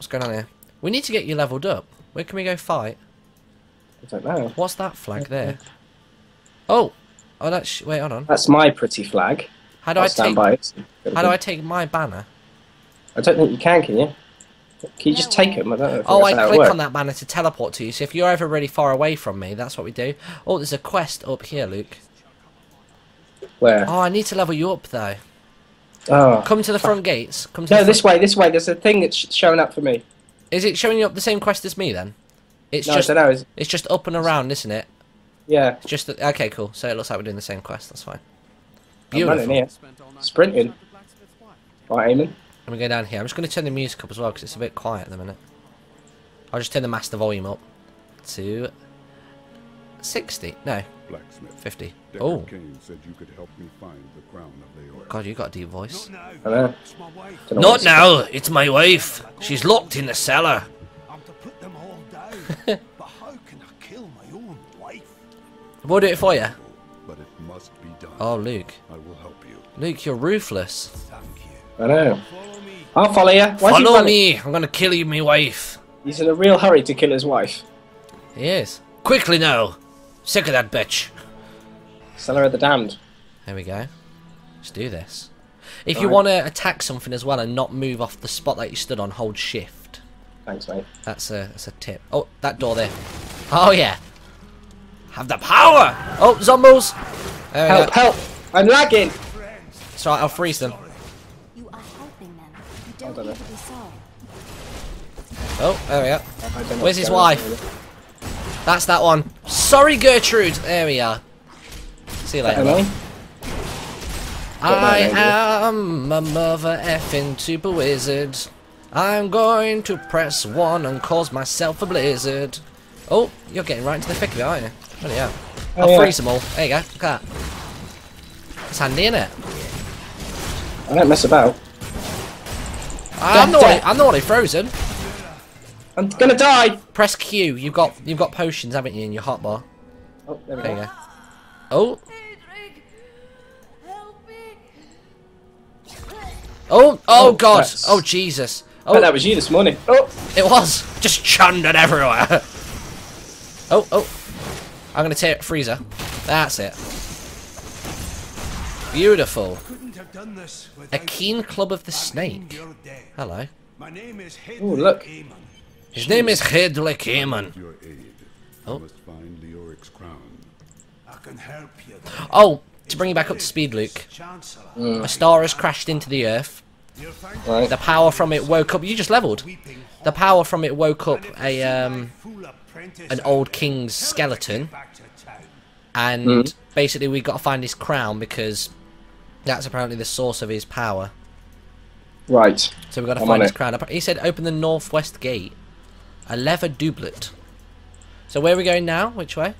What's going on here? We need to get you leveled up. Where can we go fight? I don't know. What's that flag there? Oh! Oh, that's... Wait, hold on. That's my pretty flag. How do I'll I stand take... by it. How do I take my banner? I don't think you can you? Can you just take them? I don't know if Oh, that's how I it click works. on that banner to teleport to you. So if you're ever really far away from me, that's what we do. Oh, there's a quest up here, Luke. Where? Oh, I need to level you up, though. Oh. Come to the front gates. Come to No, the this way, this way. There's a thing that's showing up for me. Is it showing you up the same quest as me, then? It's No, just... I don't know. It's just up and around, isn't it? Yeah. It's just... Okay, cool. So it looks like we're doing the same quest. That's fine. I'm running Beautiful. here. Sprinting. Right, aiming. Let me go down here. I'm just going to turn the music up as well because it's a bit quiet at the minute. I'll just turn the master volume up to 60. No, Blacksmith. 50. Deckard Oh, Cain said you could help me find the crown of Leora. God, you got a deep voice. I know. Don't know Not what's- now. It's my wife. She's locked in the cellar. I'm to put them all down. But how can I kill my own wife? We'll do it for you. But it must be done. Oh, Luke. I will help you. Luke, you're ruthless. Thank you. I know. Follow me. I'll follow you. Why's he Follow running? me. I'm going to kill you, my wife. He's in a real hurry to kill his wife. He is. Quickly now. Sick of that bitch. Cellar of the Damned. There we go. Let's do this. If you Right. want to attack something as well and not move off the spot that you stood on, hold shift. Thanks, mate. That's a tip. Oh, that door there. Oh, yeah. Have the power! Oh, zombies! There we Help, go. help! I'm lagging! It's alright, I'll freeze them. You are helping them. You don't don't need know. to be sorry. Oh, there we go. I don't know Where's what's his going on, wife? really. That's that one. Sorry, Gertrude! There we are. See you later. Am I? I Got that am a mother effing super wizard. I'm going to press 1 and cause myself a blizzard. Oh, you're getting right into the thick of it, aren't you? Bloody hell. Oh, I'll yeah. freeze them all. There you go. Look at that. It's handy, innit? I don't mess about. I'm the one who frozen. I'm gonna die! Press Q. You've got potions, haven't you, in your hotbar? Oh, there we There you go. go. Oh. Help me! Oh. Oh Oh, God. that's- Oh Jesus. I bet Oh, that was you this morning. Oh! it was just chundered everywhere. Oh. I'm gonna tear freezer. That's it. Beautiful. Couldn't have done this A without keen club of the backing snake. your death. Hello. My name is Ooh, look. Hedwig Amon. His name is Hedley Cayman. Your aid. Oh. I must find Leoric's crown. I can help you. Oh, to bring you back up to speed, Luke. Chancellor. A star has crashed into the earth. You'll find Right. The power from it woke up. You just leveled. weeping The power from it woke up a an an old king's skeleton, and basically we got to find his crown because that's apparently the source of his power. Right. So we've got to I'm find on his it. crown. He said open the northwest gate. A leather doublet. So where are we going now? Which way?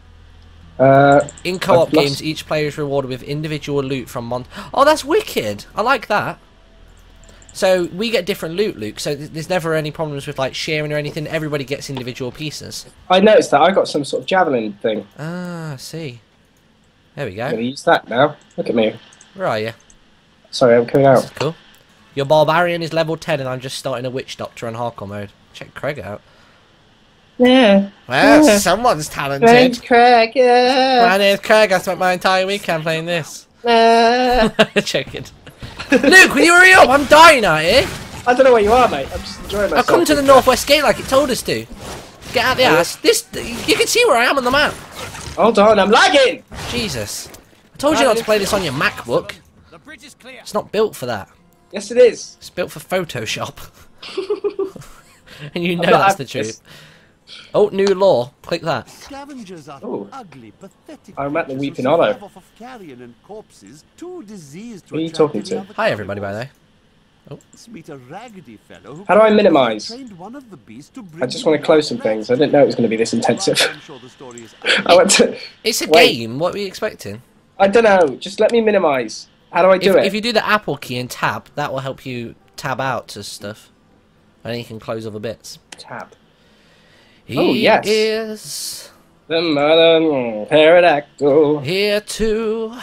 In co-op I've lost- games, each player is rewarded with individual loot from Oh, that's wicked! I like that. So we get different loot, Luke. So there's never any problems with like sharing or anything. Everybody gets individual pieces. I noticed that. I got some sort of javelin thing. Ah, I see. There we I'm go. gonna use that now. Look at me. Where are you? Sorry, I'm coming out. Cool. Your barbarian is level 10, and I'm just starting a witch doctor on hardcore mode. Check Craig out. Yeah. Well, Yeah. someone's Name's talented. Craig, yeah. My name's Craig. I spent my entire weekend playing this. Check it. Luke, will you hurry up? I'm dying out here. I don't know where you are, mate. I'm just enjoying myself. I've come to the northwest gate like it told us to. Get out the ass. This, you can see where I am on the map. Hold on, I'm lagging! Jesus. I told you not to play this on your MacBook. The bridge is clear. It's not built for that. Yes, it is. It's built for Photoshop. And you know I'm not that's the having truth. Oh, new law. Click that. Scavengers are Ooh. ugly, pathetic. I'm at the creatures who Weeping Hollow. survive off of carrion and corpses, too diseased to Who are you attract talking any to? other Hi, everybody, by the way. Let's meet a raggedy fellow who How do I minimise? trained one of the beasts to I bring just you want to close some back. things. I didn't know it was going to be this intensive. I'm sure the story is I went to... It's a Wait. game. What were you expecting? I don't know. Just let me minimise. How do I do it? If you do the Apple key and tab, that will help you tab out to stuff. And then you can close other bits. Tab. He Oh, yes. is The modern pterodactyl. here too.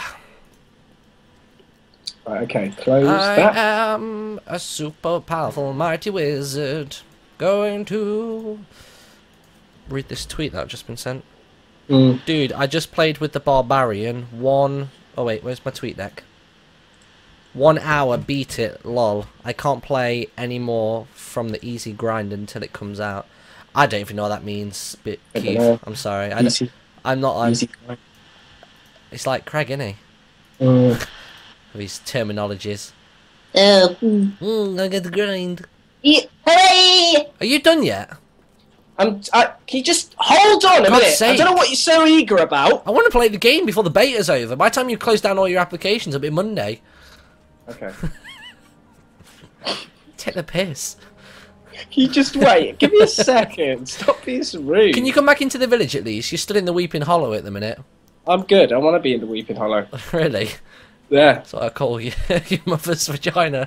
Right, okay, close I that. am a super powerful mighty wizard. Going to read this tweet that I've just been sent. Mm. Dude, I just played with the Barbarian. Oh wait, where's my tweet deck? 1 hour, beat it, lol. I can't play anymore from the easy grind until it comes out. I don't even know what that means, but I don't Keith, know. I'm sorry. Easy. I'm not. Easy. It's like Craig, innit? Mm. With his terminologies. Oh. I get the grind. Hooray! Are you done yet? Can you just hold on a God's minute? sake. I don't know what you're so eager about. I want to play the game before the beta's over. By the time you close down all your applications, it'll be Monday. Okay. Take the piss. Can you just wait? Give me a second. Stop being so rude. Can you come back into the village at least? You're still in the Weeping Hollow at the minute. I'm good. I want to be in the Weeping Hollow. Really? Yeah. That's what I call you. Your mother's vagina.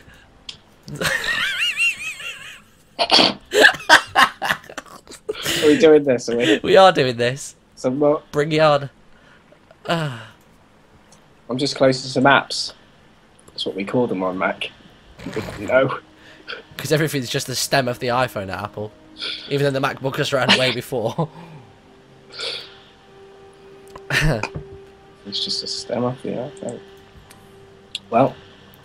Are we doing this? Are we? We are doing this. Some more. Bring it on. I'm just close to some apps. That's what we call them on Mac. No. Because everything's just the stem of the iPhone at Apple. Even though the MacBook has ran way before. It's just a stem off the iPhone. Well,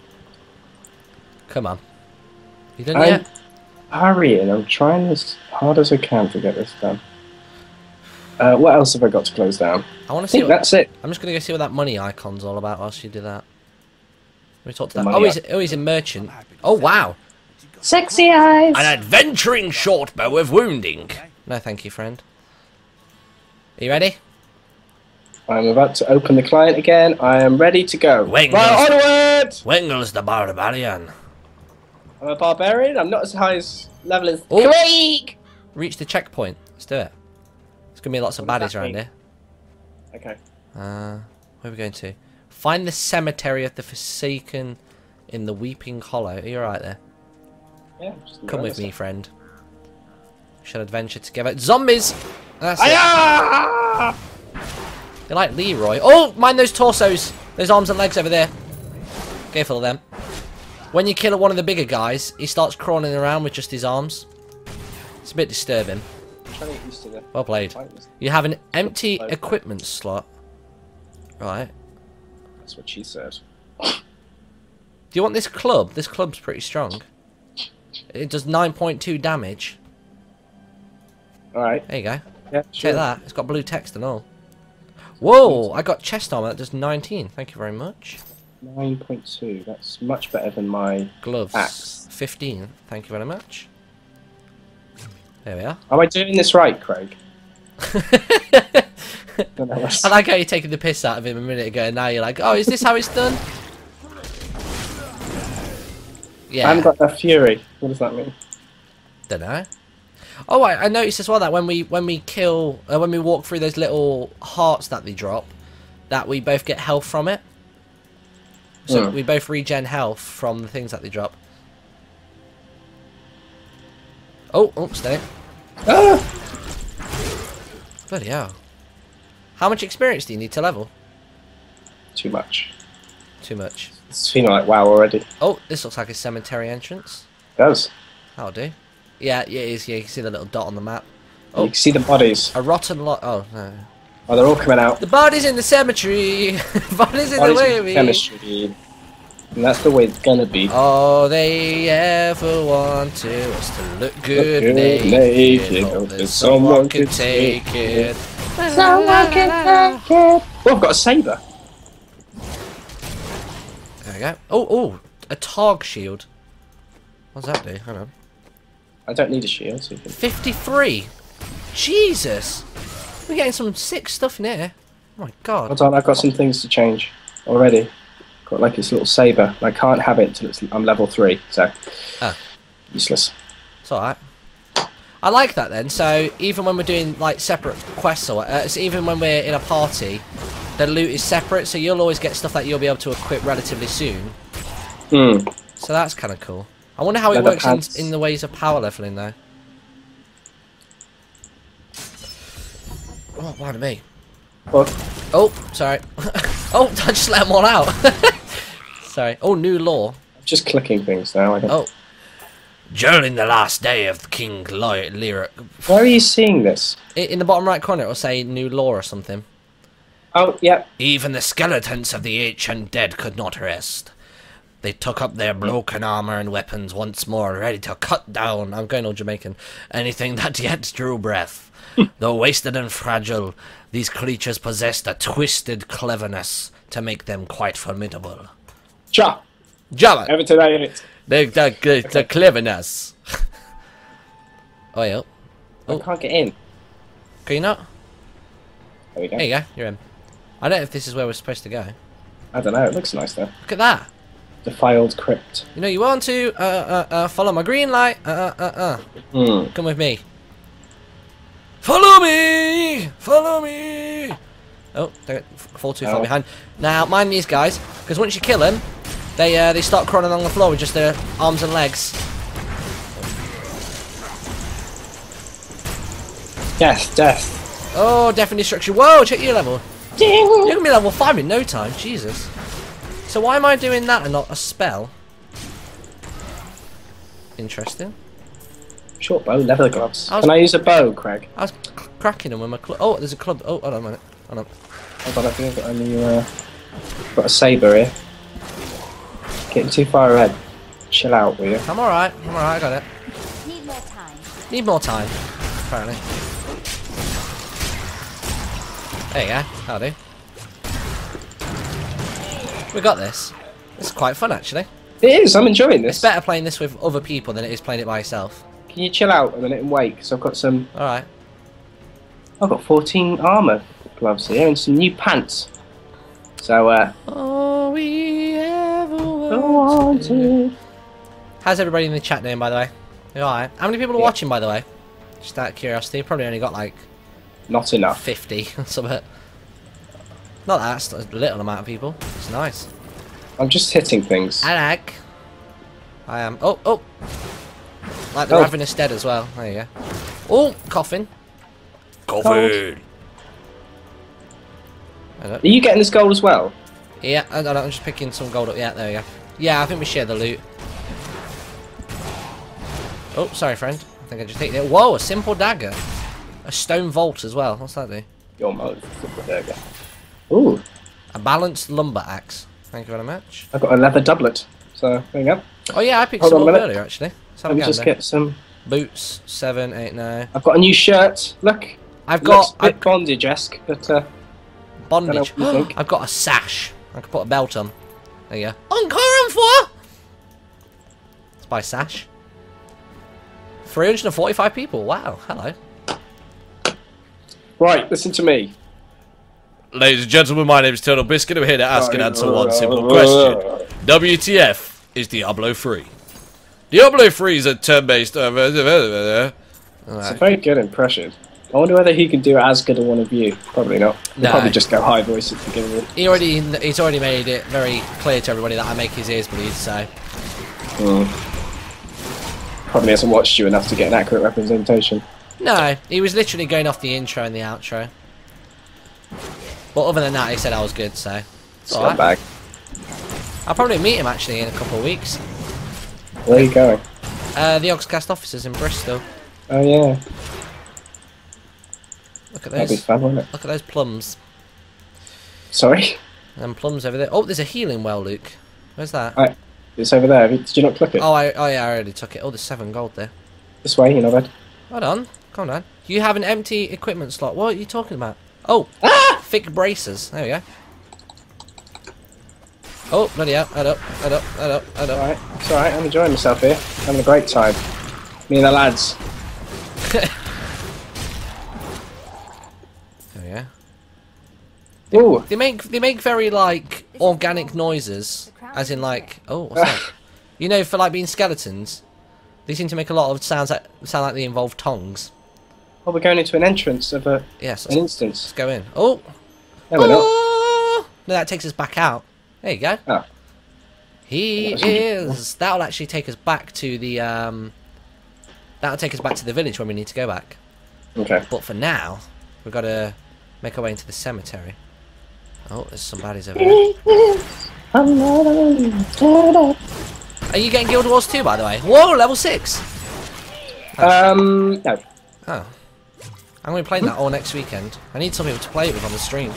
Come on. You done I'm yet? hurrying. I'm trying as hard as I can to get this done. What else have I got to close down? I want I to see think what... that's it. I'm just going to go see what that money icon's all about whilst you do that. Let me talk to The that. money He's a merchant. Oh, wow. Sexy eyes! An adventuring short bow of wounding. No, thank you, friend. Are you ready? I'm about to open the client again. I am ready to go. Wait, right, onward! Wengels the Barbarian. I'm a barbarian. I'm not as high as level as Oh. Craig. Reach the checkpoint. Let's do it. There's going to be lots of What does baddies that around mean? here. Okay. Where are we going to? Find the cemetery of the Forsaken in the Weeping Hollow. Are you alright there? Yeah. Just Come with notice me, it. friend. We shall adventure together. Zombies! That's it. Ayah! They're like Leroy. Oh, mind those torsos. Those arms and legs over there. Careful of them. When you kill one of the bigger guys, he starts crawling around with just his arms. It's a bit disturbing. I'm trying to get used to the Well played. tightness. You have an empty Okay. equipment slot. Right. That's what she said. Do you want this club? This club's pretty strong. It does 9.2 damage. Alright. There you go. Yeah, sure. Check that. It's got blue text and all. Whoa! I got chest armor that does 19. Thank you very much. 9.2. That's much better than my Gloves. axe. 15. Thank you very much. There we are. Am I doing this right, Craig? Don't know what's- I like how you're taking the piss out of him a minute ago, and now you're like, oh, is this how it's done? I Yeah. haven't got enough fury. What does that mean? Don't know. Oh, I noticed as well that when we kill, when we walk through those little hearts that they drop, that we both get health from it. So we both regen health from the things that they drop. Oh, stay. Ah! Bloody hell. How much experience do you need to level? Too much. Too much. It's feeling like WoW already. Oh, this looks like a cemetery entrance. It does. That'll do. Yeah, it is. Yeah, you can see the little dot on the map. You can see the bodies. A rotten lot. Oh, no. Oh, they're all coming out. The body's in the cemetery. Body's in the Bodies way with of me. chemistry. And that's the way it's gonna be. All they ever want to is to look good, good naked. naked, Hope hope that that someone someone can can take take it. Someone can take it. Oh, I've got a saber. There we go. Oh, a Targ shield. What does that do? Hang on. I don't need a shield, so you can... 53. Jesus. We're getting some sick stuff in here. Oh my god. Hold on, I've got some things to change already. Got like this little saber. I can't have it until I'm level 3, so... Ah. Useless. It's alright. I like that then. So even when we're doing like separate quests or so even when we're in a party, the loot is separate. So you'll always get stuff that you'll be able to equip relatively soon. Hmm. So that's kind of cool. I wonder how it Leather works pants. in the ways of power leveling though. Oh, pardon me. But Oh, sorry. Oh, I just let them all out. Sorry. Oh, new law. I'm just clicking things now. I don't... Oh. During the last day of King Lear, Where are you seeing this? in the bottom right corner, it will say new law or something. Oh, yeah. Even the skeletons of the ancient dead could not rest. They took up their broken armor and weapons once more, ready to cut down, I'm going all Jamaican, anything that yet drew breath. Though wasted and fragile, these creatures possessed a twisted cleverness to make them quite formidable. Cha! Java! Over to that unit. The cleverness. Oh, yeah. I can't get in. Can you not? There we go. There you go, you're in. I don't know if this is where we're supposed to go. I don't know, it looks nice though. Look at that. Defiled crypt. You know you want to, follow my green light, Hmm. Come with me. Follow me! Follow me! Oh, don't fall too far Oh. behind. Now, mind these guys, because once you kill them, they start crawling along the floor with just their arms and legs. Death. Oh, death and destruction. Whoa, check your level. Ding. You're going to be level 5 in no time. Jesus. So why am I doing that and not a spell? Interesting. Short bow, leather gloves. I was- Can I use a bow, Craig? I was cracking them with my club. Oh, there's a club. Oh, hold on a minute. Hold on. Hold on, I think I've got only, got a sabre here. Getting too far ahead. Chill out, will you? I'm alright. I'm alright. I got it. Need more time. Need more time, apparently. There you go. That'll do. We got this. This is quite fun, actually. It is, I'm enjoying It's this. better playing this with other people than it is playing it by yourself. Can you chill out a minute and wait? Because I've got some... Alright. I've got 14 armour gloves here and some new pants. So, All we ever wanted. How's everybody in the chat doing, by the way? You alright? How many people are watching, by the way? Just out of curiosity. Probably only got like Not enough. 50 or something. Not that, it's a little amount of people. It's nice. I'm just hitting things. I like. I am. Oh. Like the Oh. Ravenous Dead as well. There you go. Oh, coughing. Coughing. Are you getting this gold as well? Yeah, I don't know, I'm just picking some gold up. Yeah, there we go. Yeah, I think we share the loot. Oh, sorry, friend. I think I just hit it. Whoa, a simple dagger. A stone vault as well. What's that do? Your mode. There we go. Ooh, A balanced lumber axe. Thank you very much. I've got a leather doublet. So, there you go. Oh yeah, I picked Hold some on a up minute. earlier actually. Let's have Let a me go just there. get some... Boots, 7, 8, 9. I've got a new shirt. Look. I've Looks got a bit bondage-esque, but bondage. don't know what you think. I've got a sash. I can put a belt on. There you go. Encore for. Let's buy sash. 345 people. Wow. Hello. right, listen to me. Ladies and gentlemen, my name is Turtle Biscuit. I'm here to ask and answer one simple question. WTF is Diablo 3? Diablo 3 is a turn-based... It's a very good impression. I wonder whether he can do it as good as one of you. Probably not. He'll No. probably just go high voice at the beginning of it. He's already made it very clear to everybody that I make his ears bleed, so... Probably hasn't watched you enough to get an accurate representation. No, he was literally going off the intro and the outro. But other than that, he said I was good, so... it's alright. Scumbag. I'll probably meet him actually in a couple of weeks. Where are you going? The Oxcast offices in Bristol. Oh yeah, Look at that'd be those. fun, wouldn't it? Look at those plums. Sorry? And plums over there. Oh, there's a healing well, Luke. Where's that? Right, it's over there. Did you not click it? Oh, yeah, I already took it. Oh, there's 7 gold there. This way, you know that. Hold on. Calm down. You have an empty equipment slot. What are you talking about? Oh, thick bracers. There we go. Oh, bloody hell. Head up, head up, head up, head up. Alright, it's alright. I'm enjoying myself here. Having a great time. Me and the lads. There we go. Ooh, They make very like organic noises, as in like what's that? You know, for like being skeletons, they seem to make a lot of sounds that sound like they involve tongues. well, we're going into an entrance of Yes, an instance. let's go in. Oh, No, we're not. oh! No, that takes us back out. There you go. Oh. He is. That'll actually take us back to the That'll take us back to the village when we need to go back. Okay. But for now, we've got to make our way into the cemetery. Oh, there's some baddies over there. Are you getting Guild Wars 2, by the way? Whoa, level 6! No. Oh. I'm going to be playing that all next weekend. I need some people to play it with on the stream.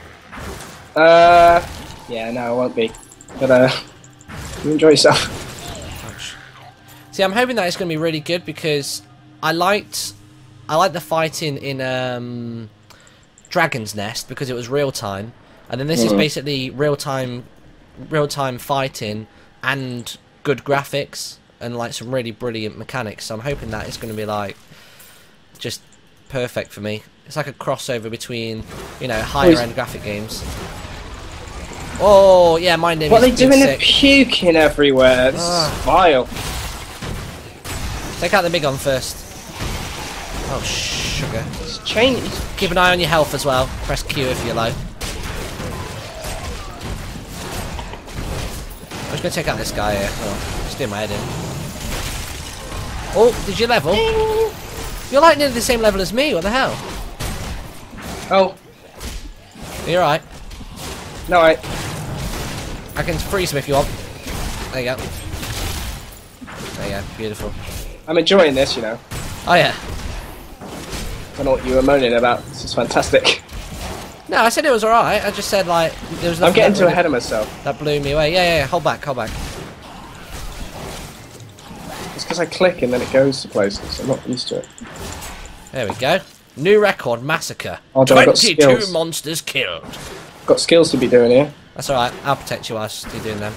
Yeah, no, I won't be. But, you enjoy yourself. Ouch. See, I'm hoping that it's going to be really good because I liked the fighting in Dragon's Nest because it was real time, and then this is basically real time fighting and good graphics and like some really brilliant mechanics. So I'm hoping that it's going to be like just perfect for me. It's like a crossover between, you know, higher end graphic games. Oh yeah, my name. What are is they doing? They're sick. puking everywhere. This is vile. Take out the big one first. Oh sugar. It's changed. Keep an eye on your health as well. Press Q if you're low. I'm just gonna take out this guy here. Oh, just do my head in. Oh, did you level? You're like nearly the same level as me. What the hell? Oh, You're right. no, I can freeze him if you want. There you go. There you go. Beautiful. I'm enjoying this, you know. Oh yeah. I don't know what you were moaning about. This is fantastic. No, I said it was alright. I just said like there was I'm nothing getting that too really- ahead of myself. That blew me away. Yeah. Hold back. It's because I click and then it goes to places. I'm not used to it. There we go. New record, massacre. Oh, I've got 22 skills. monsters killed. Got skills to be doing here. That's alright. I'll protect you whilst you're doing them.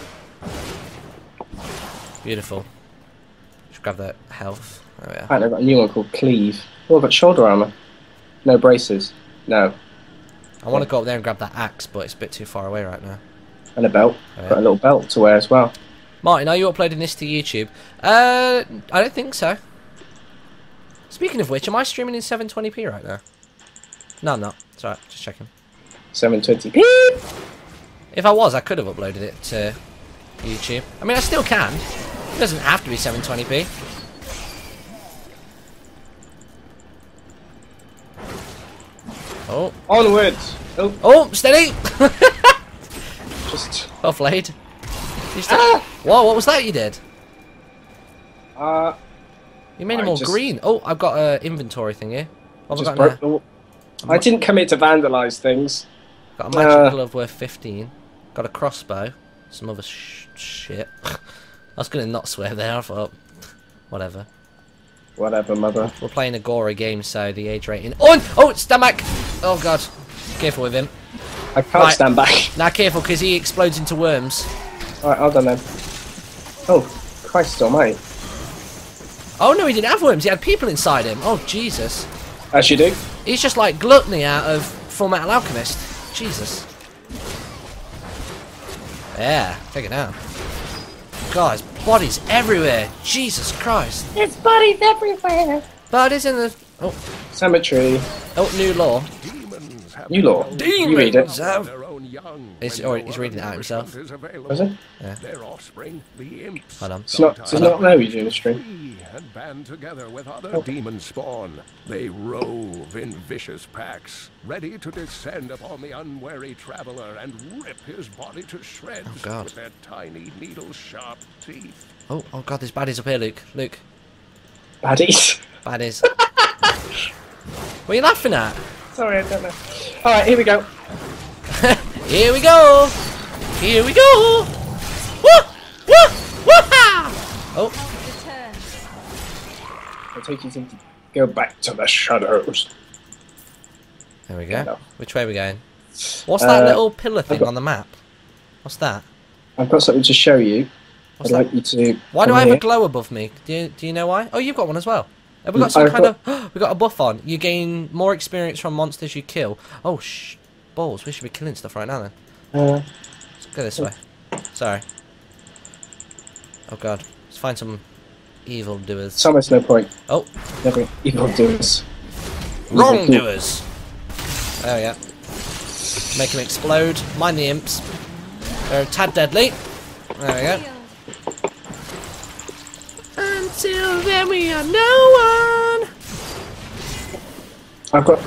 Beautiful. Just grab that health. There we are. Apparently I've got a new one called Cleave. Oh, I've got shoulder armour. No braces. No. I want to go up there and grab that axe, but it's a bit too far away right now. And a belt. Oh, yeah. Got a little belt to wear as well. Martin, are you uploading this to YouTube? I don't think so. Speaking of which, am I streaming in 720p right now? No, I'm not. It's alright, just checking. 720p. If I was, I could have uploaded it to YouTube. I mean, I still can. It doesn't have to be 720p. Oh. Onwards. Oh, Oh, steady! just. Well played. Whoa, what was that you did? You made them I all just- green. Oh, I've got an inventory thing here. What have I Just got broke now? the... I didn't come here to vandalise things. Got a magic glove worth 15. Got a crossbow. Some other shit. I was going to not swear there, I thought. Whatever. Whatever, mother. We're playing a Gora game, so the age rating... Oh, stand back! Oh, God. Careful with him. I can't Right. stand back. Now, careful, because he explodes into worms. Alright, hold on then. Oh, Christ almighty. Oh, no, he didn't have worms. He had people inside him. Oh, Jesus. As you do. He's just like Gluttony out of Full Metal Alchemist. Jesus. Yeah, take it out. God, his body's everywhere. Jesus Christ. There's bodies everywhere. Bodies in the... Oh, Cemetery. new law. Demons have New law. You read it. Demons have... their own young. He's when he's no reading it out other himself. nourishment is available. Was it? Their offspring, the imps. Hold on. It's not know you're doing a stream. Flee and band together with other demon spawn. They rove in vicious packs, ready to descend upon the unwary traveler and rip his body to shreds God. with their tiny needle-sharp teeth. Oh, God, there's baddies up here, Luke. Luke, Baddies. baddies. What are you laughing at? Sorry, I don't know. Alright, here we go. Here we go! Here we go! Woo! Woo! Woo-ha! Oh, I'll take you to go back to the shadows. there we go. No. Which way are we going? What's that little pillar thing got- on the map? What's that? I've got something to show you. What's I'd that? like you to. Why do come I have here. a glow above me? Do you know why? Oh, you've got one as well. Have we got some I've kind of... we got a buff on. You gain more experience from monsters you kill. Oh, balls. We should be killing stuff right now then. Let's go this way. Sorry. Oh, God. Let's find some evil doers. It's almost no point. Oh, Never evil doers. wrongdoers. There we go. Make them explode. Mind the imps. They're a tad deadly. There we go. Until then we are no one. I've got.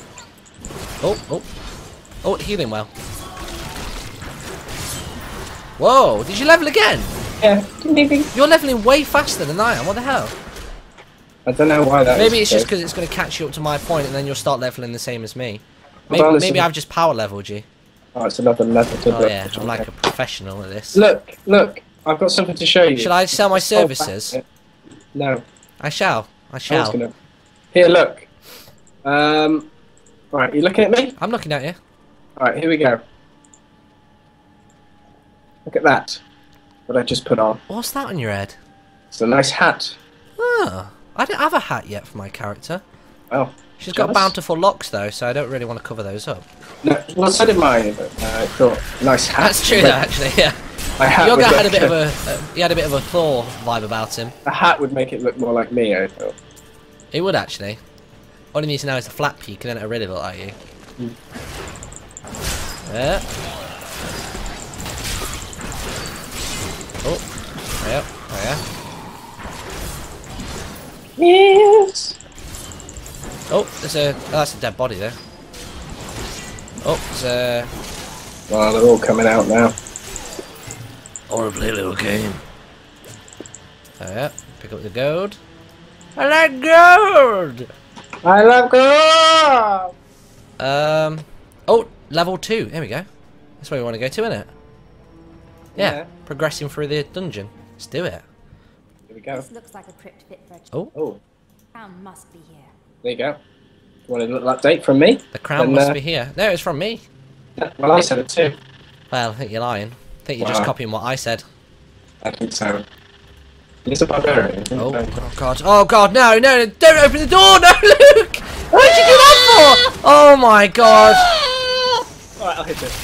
Oh, healing well. Whoa, did you level again? Yeah. You're leveling way faster than I am. What the hell? I don't know why that Maybe is, it's just though. because it's going to catch you up to my point, and then you'll start leveling the same as me. Hold on, Maybe listen. I've just power leveled you. Oh, it's another level to Oh look. yeah, I'm like a professional at this. Look, look. I've got something to show you. Shall I sell my Just hold back services? a bit. No. I shall. I I was shall. gonna... Here, look. Right, you looking at me? I'm looking at you. Alright, here we go. Look at that. What I just put on. What's that on your head? It's a nice hat. Oh, I don't have a hat yet for my character. Oh. She's got jealous? bountiful locks though, so I don't really want to cover those up. No, well, so did mine, but I thought, nice hat. That's true, though, actually. Yeah. My hat Your would guy had a look- bit of a he had a bit of a Thor vibe about him. A hat would make it look more like me, I thought. It would actually. All he needs now is a flat peak, and then it really look like you. Yeah. Oh. Yep. Oh yeah. Yes. Oh, that's a dead body there. Oh, there's a Well, they're all coming out now. or play a little game. Oh yeah. Pick up the gold. I like gold. I love gold! Oh, level 2. There we go. That's where we want to go to, isn't it? Yeah. Yeah. Progressing through the dungeon. Let's do it. Here we go. This looks like a crypt fit for a Oh, Oh, crown must be here. there you go. Want a little update from me? the crown Then, must be here. No, it's from me. Well, I said it too. Well, I think you're lying. I think you're just Wow. copying what I said. I think so. It's a barbarian. Oh, oh god. Oh god, no, no, no, don't open the door, no, Luke! What did you do that for? Oh my god. Alright, I'll hit it.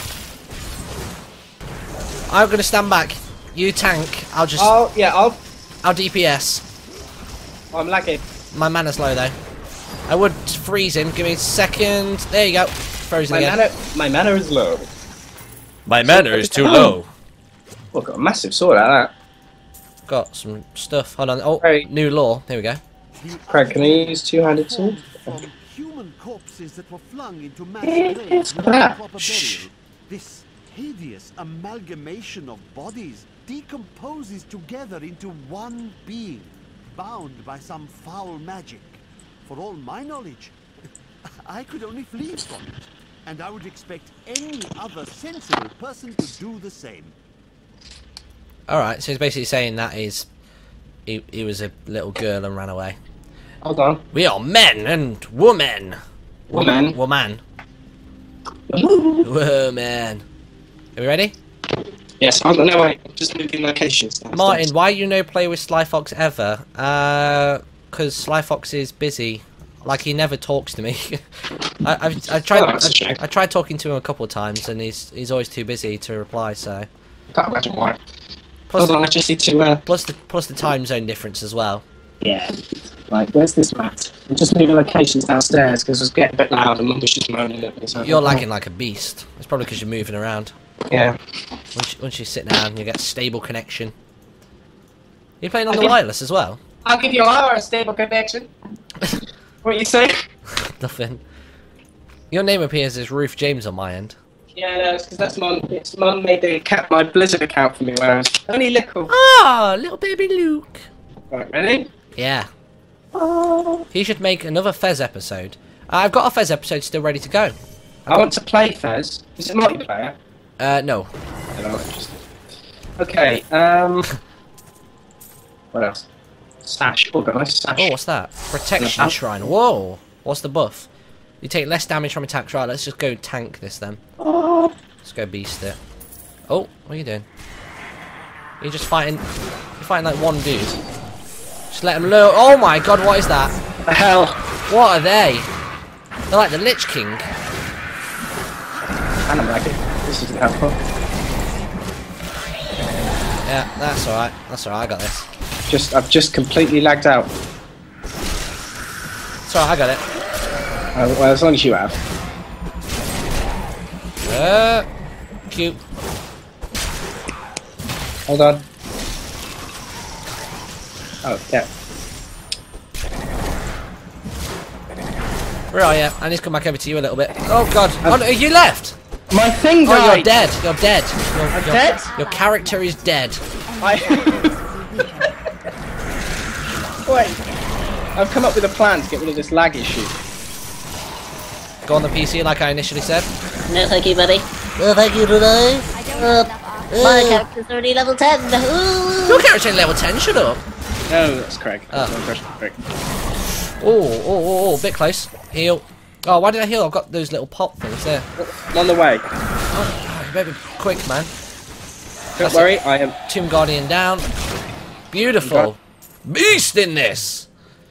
I'm gonna stand back. You tank. I'll just Oh, yeah, I'll DPS. I'm lagging. My mana's low though. I would freeze him. Give me a second. There you go. Frozen again. My mana is low. My mana is too low. Oh, I've got a massive sword out of that. Got some stuff. Hold on. Oh, Right. new law. There we go. Craig, can I use two-handed sword? From human corpses that were flung into mass It's graves without that. proper burial. This hideous amalgamation of bodies decomposes together into one being, bound by some foul magic. For all my knowledge, I could only flee from it, and I would expect any other sensible person to do the same. Alright, so he's basically saying that he was a little girl and ran away. Hold on. We are men and women. Woman. Woman. Woman. Are we ready? Yes, hold on. No, wait. I'm just moving locations downstairs. Martin, why you no play with Sly Fox ever? Because Sly Fox is busy. Like, he never talks to me. I tried talking to him a couple of times, and he's always too busy to reply. So Can't imagine why. plus, Hold on, I just need to, plus the time zone difference as well. yeah. Right, where's this mat? I'm just moving locations downstairs because it's getting a bit loud and Mum was just moaning at me. So You're lagging like a beast. It's probably because you're moving around. Yeah. Once you sit down, you get stable connection. You're playing on the wireless as well. I'll give you a stable connection. What you say? Nothing. Your name appears as Ruth James on my end. Yeah, no, it's because that's Mum. It's Mum made the account, my Blizzard account for me when I was only little. Ah, little baby Luke. Right, ready? Yeah. He should make another Fez episode. I've got a Fez episode still ready to go. I want to play Fez. Is it multiplayer? No. I'm not interested. Okay, what else? Sash. Oh, got a nice sash. Oh, what's that? Protection Shrine. Whoa. What's the buff? You take less damage from attacks. Right, let's just go tank this then. Let's go beast it. Oh, what are you doing? You're just fighting... You're fighting like one dude. Just let him low. Oh my god, what is that? What the hell? What are they? They're like the Lich King. And I'm lagging. This isn't helpful. Yeah, that's alright. That's alright, I got this. I've just completely lagged out. It's alright, I got it. Well, as long as you have. Cute. Hold on. Oh, yeah. Where are you? I need to come back over to you a little bit. Oh god. Oh no, you left! My thing Oh, died! you're dead. You're dead. I'm dead? Your character is dead. Wait. I've come up with a plan to get rid of this lag issue. Go on the PC like I initially said. No thank you, buddy. No, thank you today. I don't have enough armor. My character's already level 10. Ooh. Your character's only level 10, shut up. No, that's Craig. Oh. That's Craig. Oh, bit close. Heal. Oh, why did I heal? I've got those little pop things there. I'm on the way. Oh, you better be quick, man. Don't worry, I am... Tomb Guardian down. Beautiful. Beast in this!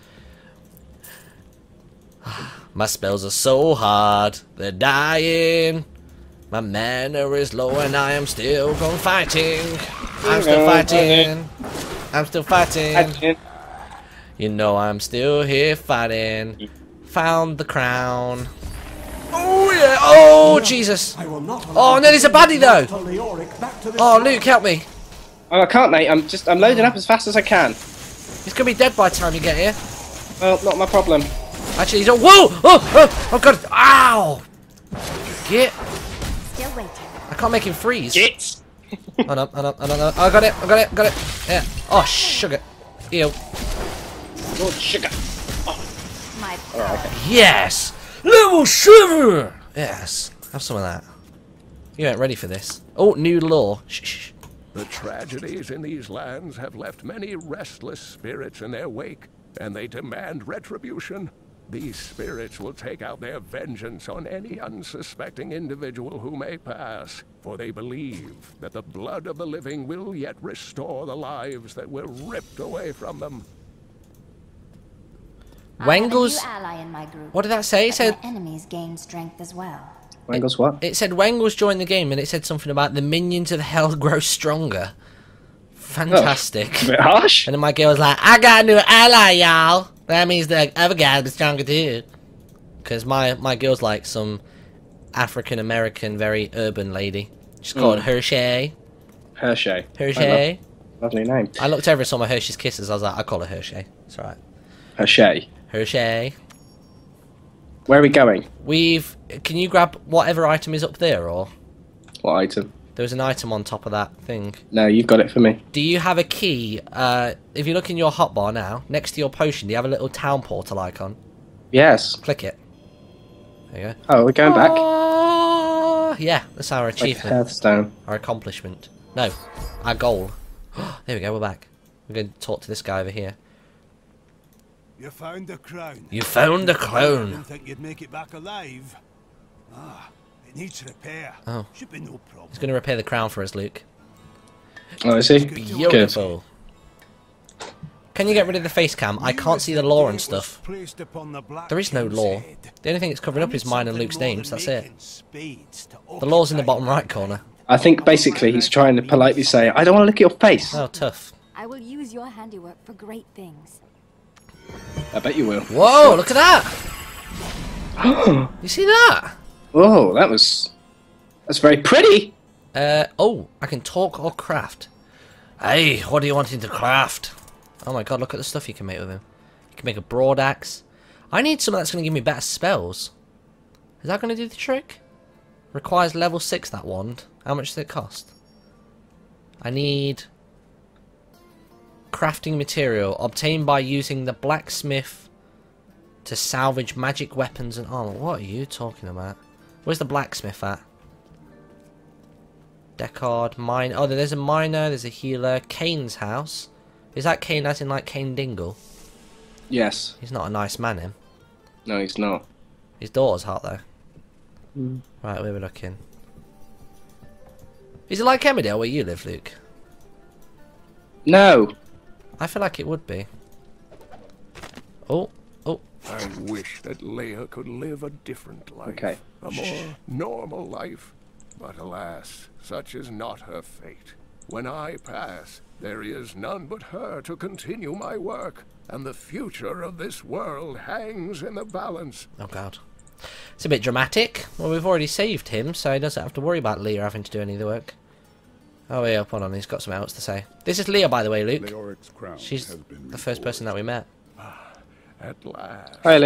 My spells are so hard, they're dying. My mana is low and I am still going fighting. I'm still fighting. I'm still fighting. You know I'm still here fighting. Found the crown. Oh yeah! Oh Jesus! Oh no, there's a baddie though. Oh Luke, help me! Oh, I can't, mate. I'm loading up as fast as I can. He's gonna be dead by the time you get here. Well, not my problem. Actually, he's on. Whoa! Oh god! Ow! Get! Still waiting. I can't make him freeze. Get! Oh no! I got it! Yeah. Oh sugar! Ew. Lord Sugar. My Yes! Level 7! Yes. Have some of that. You ain't ready for this. Oh, new law. Shh. The tragedies in these lands have left many restless spirits in their wake, and they demand retribution. These spirits will take out their vengeance on any unsuspecting individual who may pass, for they believe that the blood of the living will yet restore the lives that were ripped away from them. Wengels. I have a new ally in my group. What did that say? It But said. my enemies gain strength as well. Wangles what? It said Wengels joined the game, and it said something about the minions of hell grow stronger. Fantastic. A bit harsh. And then my girl was like, I got a new ally, y'all. That means the other guy will be stronger too. Because my girl's like some African-American, very urban lady. She's called Hershey. Hershey. Hershey. Lovely name. I looked over and saw my Hershey's Kisses. I was like, I call her Hershey. It's alright. Hershey. Hershey. Where are we going? Can you grab whatever item is up there, or? What item? There was an item on top of that thing. No, you've got it for me. Do you have a key? If you look in your hotbar now, next to your potion, do you have a little town portal icon? Yes. Click it. There you go. Oh, we're going back. Oh, yeah, that's our Like achievement. Hearthstone. Our accomplishment. No, our goal. There we go, we're back. We're going to talk to this guy over here. You found the crown. You found the I crown. didn't think you'd make it back alive. It needs repair. Oh. Should be no problem. He's going to repair the crown for us, Luke. Oh, is he? Beautiful. Can you get rid of the face cam? I can't see the lore and stuff. There is no lore. The only thing it's covering up is mine and Luke's names, that's it. The lore's in the bottom right corner. I think basically he's trying to politely say, I don't want to look at your face. Oh, tough. I will use your handiwork for great things. I bet you will. Whoa, look at that! You see that? Oh, that's very pretty. Oh, I can talk or craft. Hey, what do you want him to craft? Oh my god, look at the stuff you can make with him. You can make a broad axe. I need something that's going to give me better spells. Is that going to do the trick? Requires level 6, that wand. How much does it cost? I need crafting material obtained by using the blacksmith to salvage magic weapons and armor. What are you talking about? Where's the blacksmith at? Deckard, mine. Oh, there's a miner, there's a healer. Kane's house. Is that Kane as in like Kane Dingle? Yes. He's not a nice man, him. No, he's not. His daughter's hot though. Right, where we're looking. Is it like Emmerdale where you live, Luke? No. I feel like it would be. Oh. I wish that Leia could live a different life. Okay. A more normal life. But alas, such is not her fate. When I pass, there is none but her to continue my work, and the future of this world hangs in the balance. Oh god. It's a bit dramatic. Well, we've already saved him, so he doesn't have to worry about Leah having to do any of the work. Oh yeah, hold on, he's got something else to say. This is Leah, by the way, Luke. Leoric's crown She's has been the first person that we met. At last. Hi, Leah.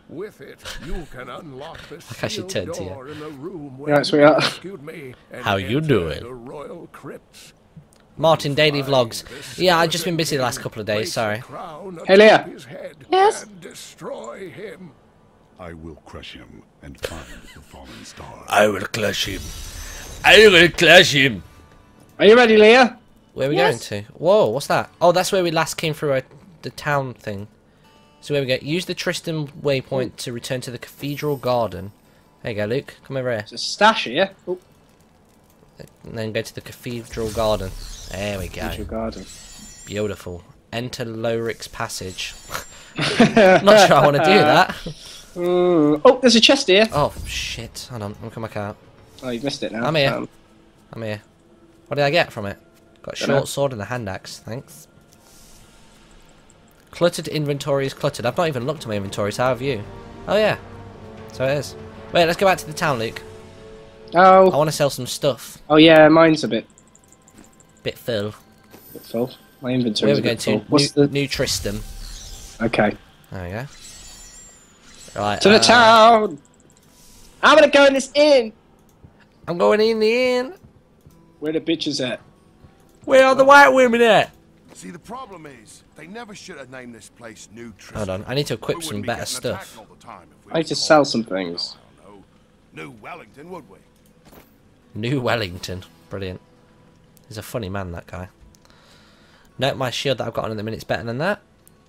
With it, you can unlock the I should turn sealed to you. door in the room where Yes, you we are. rescued me and How you entered doing? the royal crypts. Martin Daily Vlogs. Find the Yeah, I've just been skeleton busy the last king, couple of days, place a sorry. crown Hey, atop Leah. his head Yes? and destroy him. I will crush him and find the fallen star. I will clash him. I will clash him. Are you ready, Leah? Where are we Yes. going to? Whoa, what's that? Oh, that's where we last came through the town thing. So where we go? Use the Tristan waypoint to return to the Cathedral Garden. There you go, Luke. Come over here. It's a stash here. Oh, And then go to the Cathedral Garden. There we go. Cathedral Garden. Beautiful. Enter Lorix Passage. Not sure I want to do that. Oh, there's a chest here. Oh, shit. Hold on. I'll come back out. Oh, you've missed it now. I'm here. I'm here. What did I get from it? Got a Dunno. short sword and a hand axe. Thanks. Cluttered inventory is cluttered. I've not even looked at my inventories. How have you? Oh, yeah. So it is. Wait, let's go back to the town, Luke. I Oh, want to sell some stuff. oh yeah, mine's a bit Bit full. My Where inventory's are a we going bit to? full. What's the? New Tristan. Okay. There we go. Right. To the town. I'm gonna go in this inn. I'm going in the inn. Where the bitches at? Where are the white women at? See, the problem is, they never should have named this place New Tristan. Hold on. I need to equip We some wouldn't be better getting stuff. attacked all the time if we I need were to called- sell some things. I don't know. New Wellington, would we? New Wellington. Brilliant. He's a funny man, that guy. Note my shield that I've got on at the minute's better than that.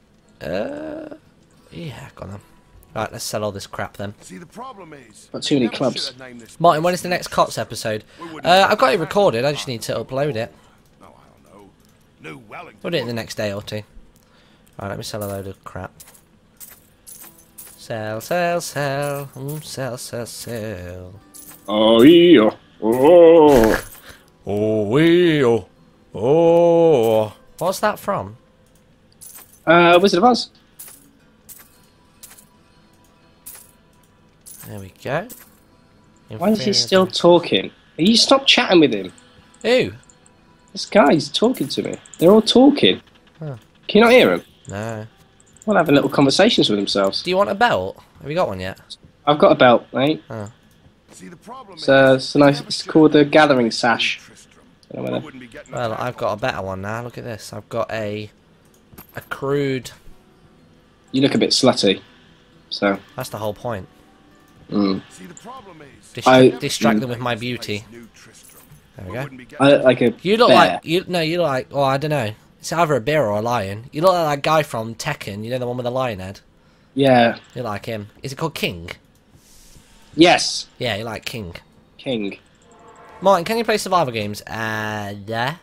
Yeah, got them. Right, let's sell all this crap then. See, the problem is, Got too many they never clubs. should have named this Martin, place when is the next New COTS episode? We wouldn't be I've got it getting recorded, I attacked just all need the to time. upload it. No, I don't know. New Wellington. We'll do it in the would next day or two. Right, let me sell a load of crap. Sell, sell, sell. Sell, sell, sell. Oh yeah. Oh. Oh, wheel. Oh. What's that from? Wizard of Oz. There we go. Why is he still talking? You stop chatting with him. Who? This guy's talking to me. They're all talking. Huh. Can you not hear him? No. Well, having little conversations with themselves. Do you want a belt? Have you got one yet? I've got a belt, mate. Oh. See, the problem It's, is, it's nice. they It's never called should the have Gathering named Sash. New Tristram. Don't know We whether- wouldn't be getting Well, attacked I've got a better one now. Look at this. I've got a crude. You look a bit slutty. So. That's the whole point. See, the problem is, Distract them with my beauty. New Tristram. There we We go. wouldn't be getting I look like a You look bear. like you look like. Oh, I don't know. It's either a bear or a lion. You look like that guy from Tekken. You know the one with the lion head. Yeah. You like him. Is it called King? Yes. Yeah, you like King. King. Martin, can you play survival games? Yeah.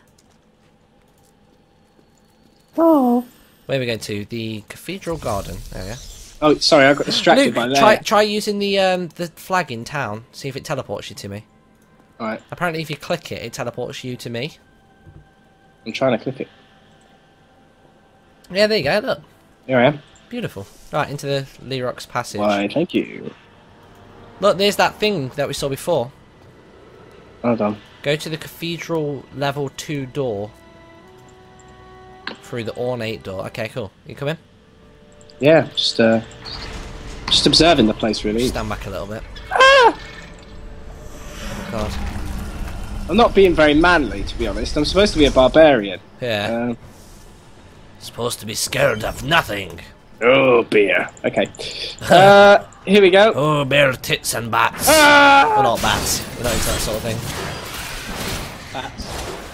Oh. Where are we going to? The Cathedral Garden. There we go. Oh, sorry, I got distracted by Luke, that. try using the flag in town. See if it teleports you to me. Alright, Apparently, if you click it, it teleports you to me. I'm trying to click it. Yeah, there you go. Look, Here I am. beautiful. Right into the Lerox Passage. Why, thank you. Look, there's that thing that we saw before. Hold on. Go to the Cathedral Level 2 door. Through the ornate door. Okay, cool. You come in? Yeah, just observing the place, really. Stand back a little bit. Ah! Oh, God. I'm not being very manly, to be honest. I'm supposed to be a barbarian. Yeah. Supposed to be scared of nothing. Oh, beer. Okay. Here we go. Oh, bare tits and bats. Ah! Well, not bats. We're not into that sort of thing. Bats.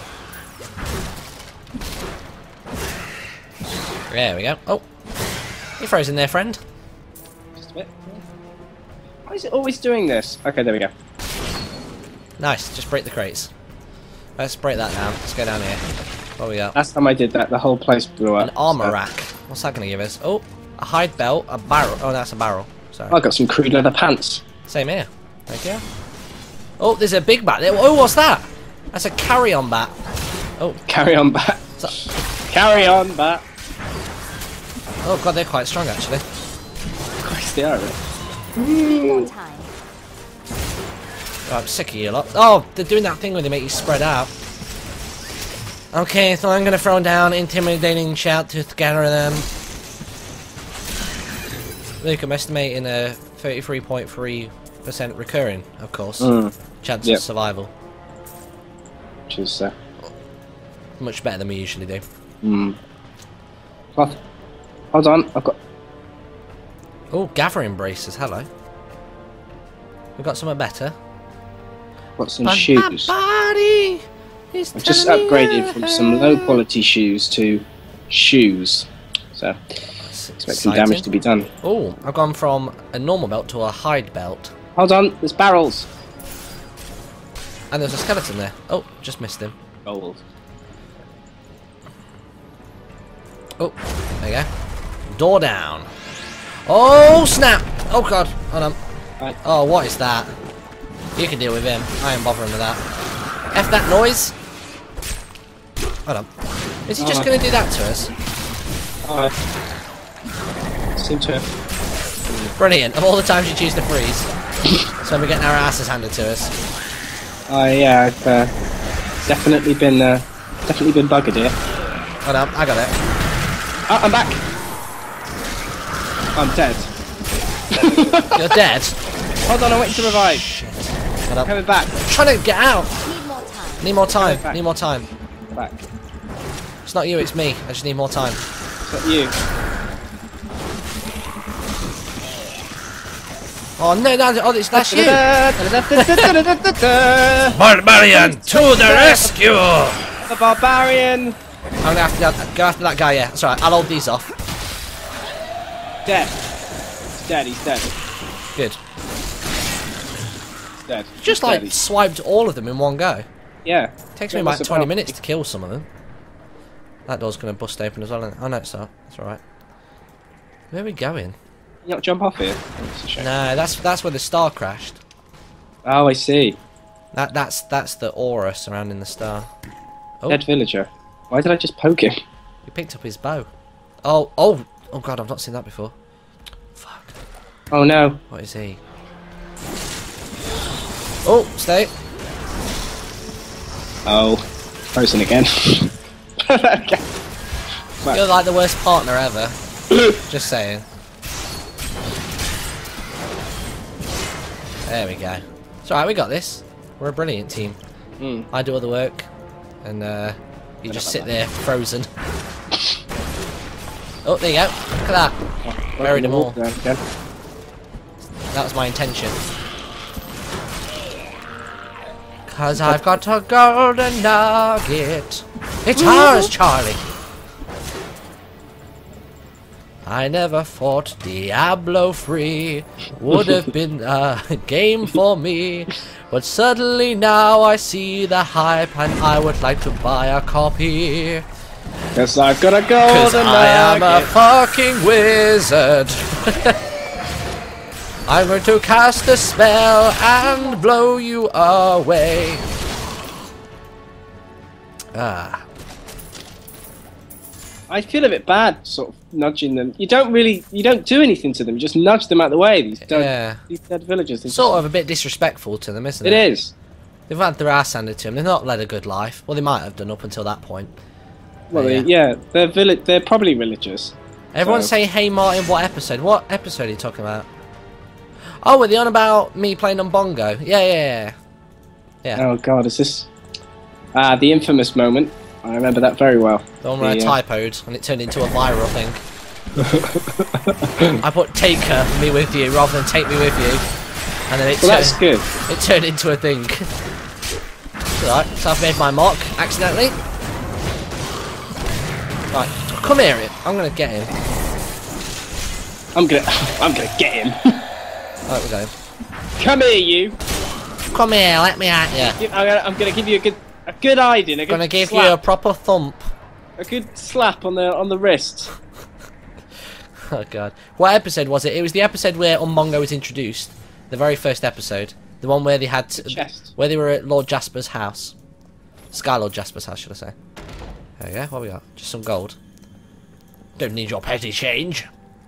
There we go. Oh. You're frozen there, friend. Just a bit. Why is it always doing this? Okay, there we go. Nice. Just break the crates. Let's break that down. Let's go down here. What we got? Last time I did that, the whole place blew up. An armor so- rack. What's that going to give us? Oh, a hide belt, a barrel. Oh, that's a barrel. Sorry. I got some crude leather pants. Same here. Thank you. Oh, there's a big bat there. Oh, what's that? That's a carry-on bat. Oh, Carry on, bat. Carry on, bat. oh God, they're quite strong actually. Christ, they are. More time. Oh, I'm sick of you lot. Oh, they're doing that thing where they make you spread out. Okay, so I'm gonna throw down intimidating shout to gather them. Luke, I'm estimating a 33.3% recurring, of course, chance Yep. of survival. Which is Much better than we usually do. Hold on, I've got. Oh, gathering braces, hello. We've got something better. Got some shoes. Body is I've just telling me upgraded from some low quality shoes to shoes. So expect some damage to be done. Oh, I've gone from a normal belt to a hide belt. Hold on, there's barrels. And there's a skeleton there. Oh, just missed him. Gold. Oh, there you go. Door down. Oh, snap! Oh, God. Hold on. Right. Oh, what is that? You can deal with him. I ain't bothering with that. F that noise. Hold on. Is he just going to do that to us? Seem to have. Brilliant. Of all the times you choose to freeze. So we're getting our asses handed to us. Yeah, I've definitely been buggered here. Hold on. I got it. Oh, I'm back. I'm dead. You're dead? Hold on, I'm waiting to revive. Hold up. Coming back. I'm trying to get out. Need more time. Need more time. Back. Need more time. Back. It's not you, it's me. I just need more time. Is that you? Oh no, that's you! Barbarian to the rescue! The barbarian! I'm gonna have to go after that guy, yeah. That's alright, I'll hold these off. Dead. He's dead, he's dead. Good. He's dead. Just He's like dead. swiped all of them in one go. Yeah. Takes me Yeah, about what's 20 about? minutes to kill some of them. That door's gonna bust open as well. Oh no, it's not. That's alright. Where are we going? You not jump off here? That's a shame. No, that's where the star crashed. Oh, I see. That's the aura surrounding the star. Oh, Dead villager. Why did I just poke him? he picked up his bow. Oh god, I've not seen that before. Fuck. Oh no. What is he? Oh, stay. Oh. Frozen again. Okay. You're like the worst partner ever. Just saying. There we go. It's alright, we got this. We're a brilliant team. I do all the work, and you just sit there frozen. Oh, there you go. Look at that. Buried them all. Again. That was my intention. 'Cause I've got a golden nugget. It's ours, Charlie. I never thought Diablo 3 would have been a game for me, but suddenly now I see the hype and I would like to buy a copy. Guess I've got a 'Cause golden I am a nugget. fucking wizard. I'm going to cast a spell and blow you away. Ah. I feel a bit bad sort of nudging them. You don't do anything to them, you just nudge them out the way, these dead villagers. They Sort of a bit disrespectful to them, isn't it? It is. They've had their ass handed to them. They've not led a good life. Well, they might have done up until that point. Well, Yeah. they're probably villagers. Everyone's So- saying, hey Martin, what episode? What episode are you talking about? Oh, were they on about me playing on bongo? Yeah. Oh god, is this... the infamous moment. I remember that very well. The one where I typoed and it turned into a viral thing. I put take me with you rather than take me with you. And then that's good. It turned into a thing. Right, so I've made my mark accidentally. Right, come here. I'm gonna get him. I'm gonna get him. Right, we got him. Come here, you. Come here, let me at you. I'm gonna give you a good hiding. I'm gonna give you a proper thump. A good slap on the wrist. Oh god. What episode was it? It was the episode where Umbongo was introduced. The very first episode. The one where they had chest. where they were at Lord Jasper's house. Sky Lord Jasper's house, should I say. There you go, what we got? Just some gold. Don't need your petty change.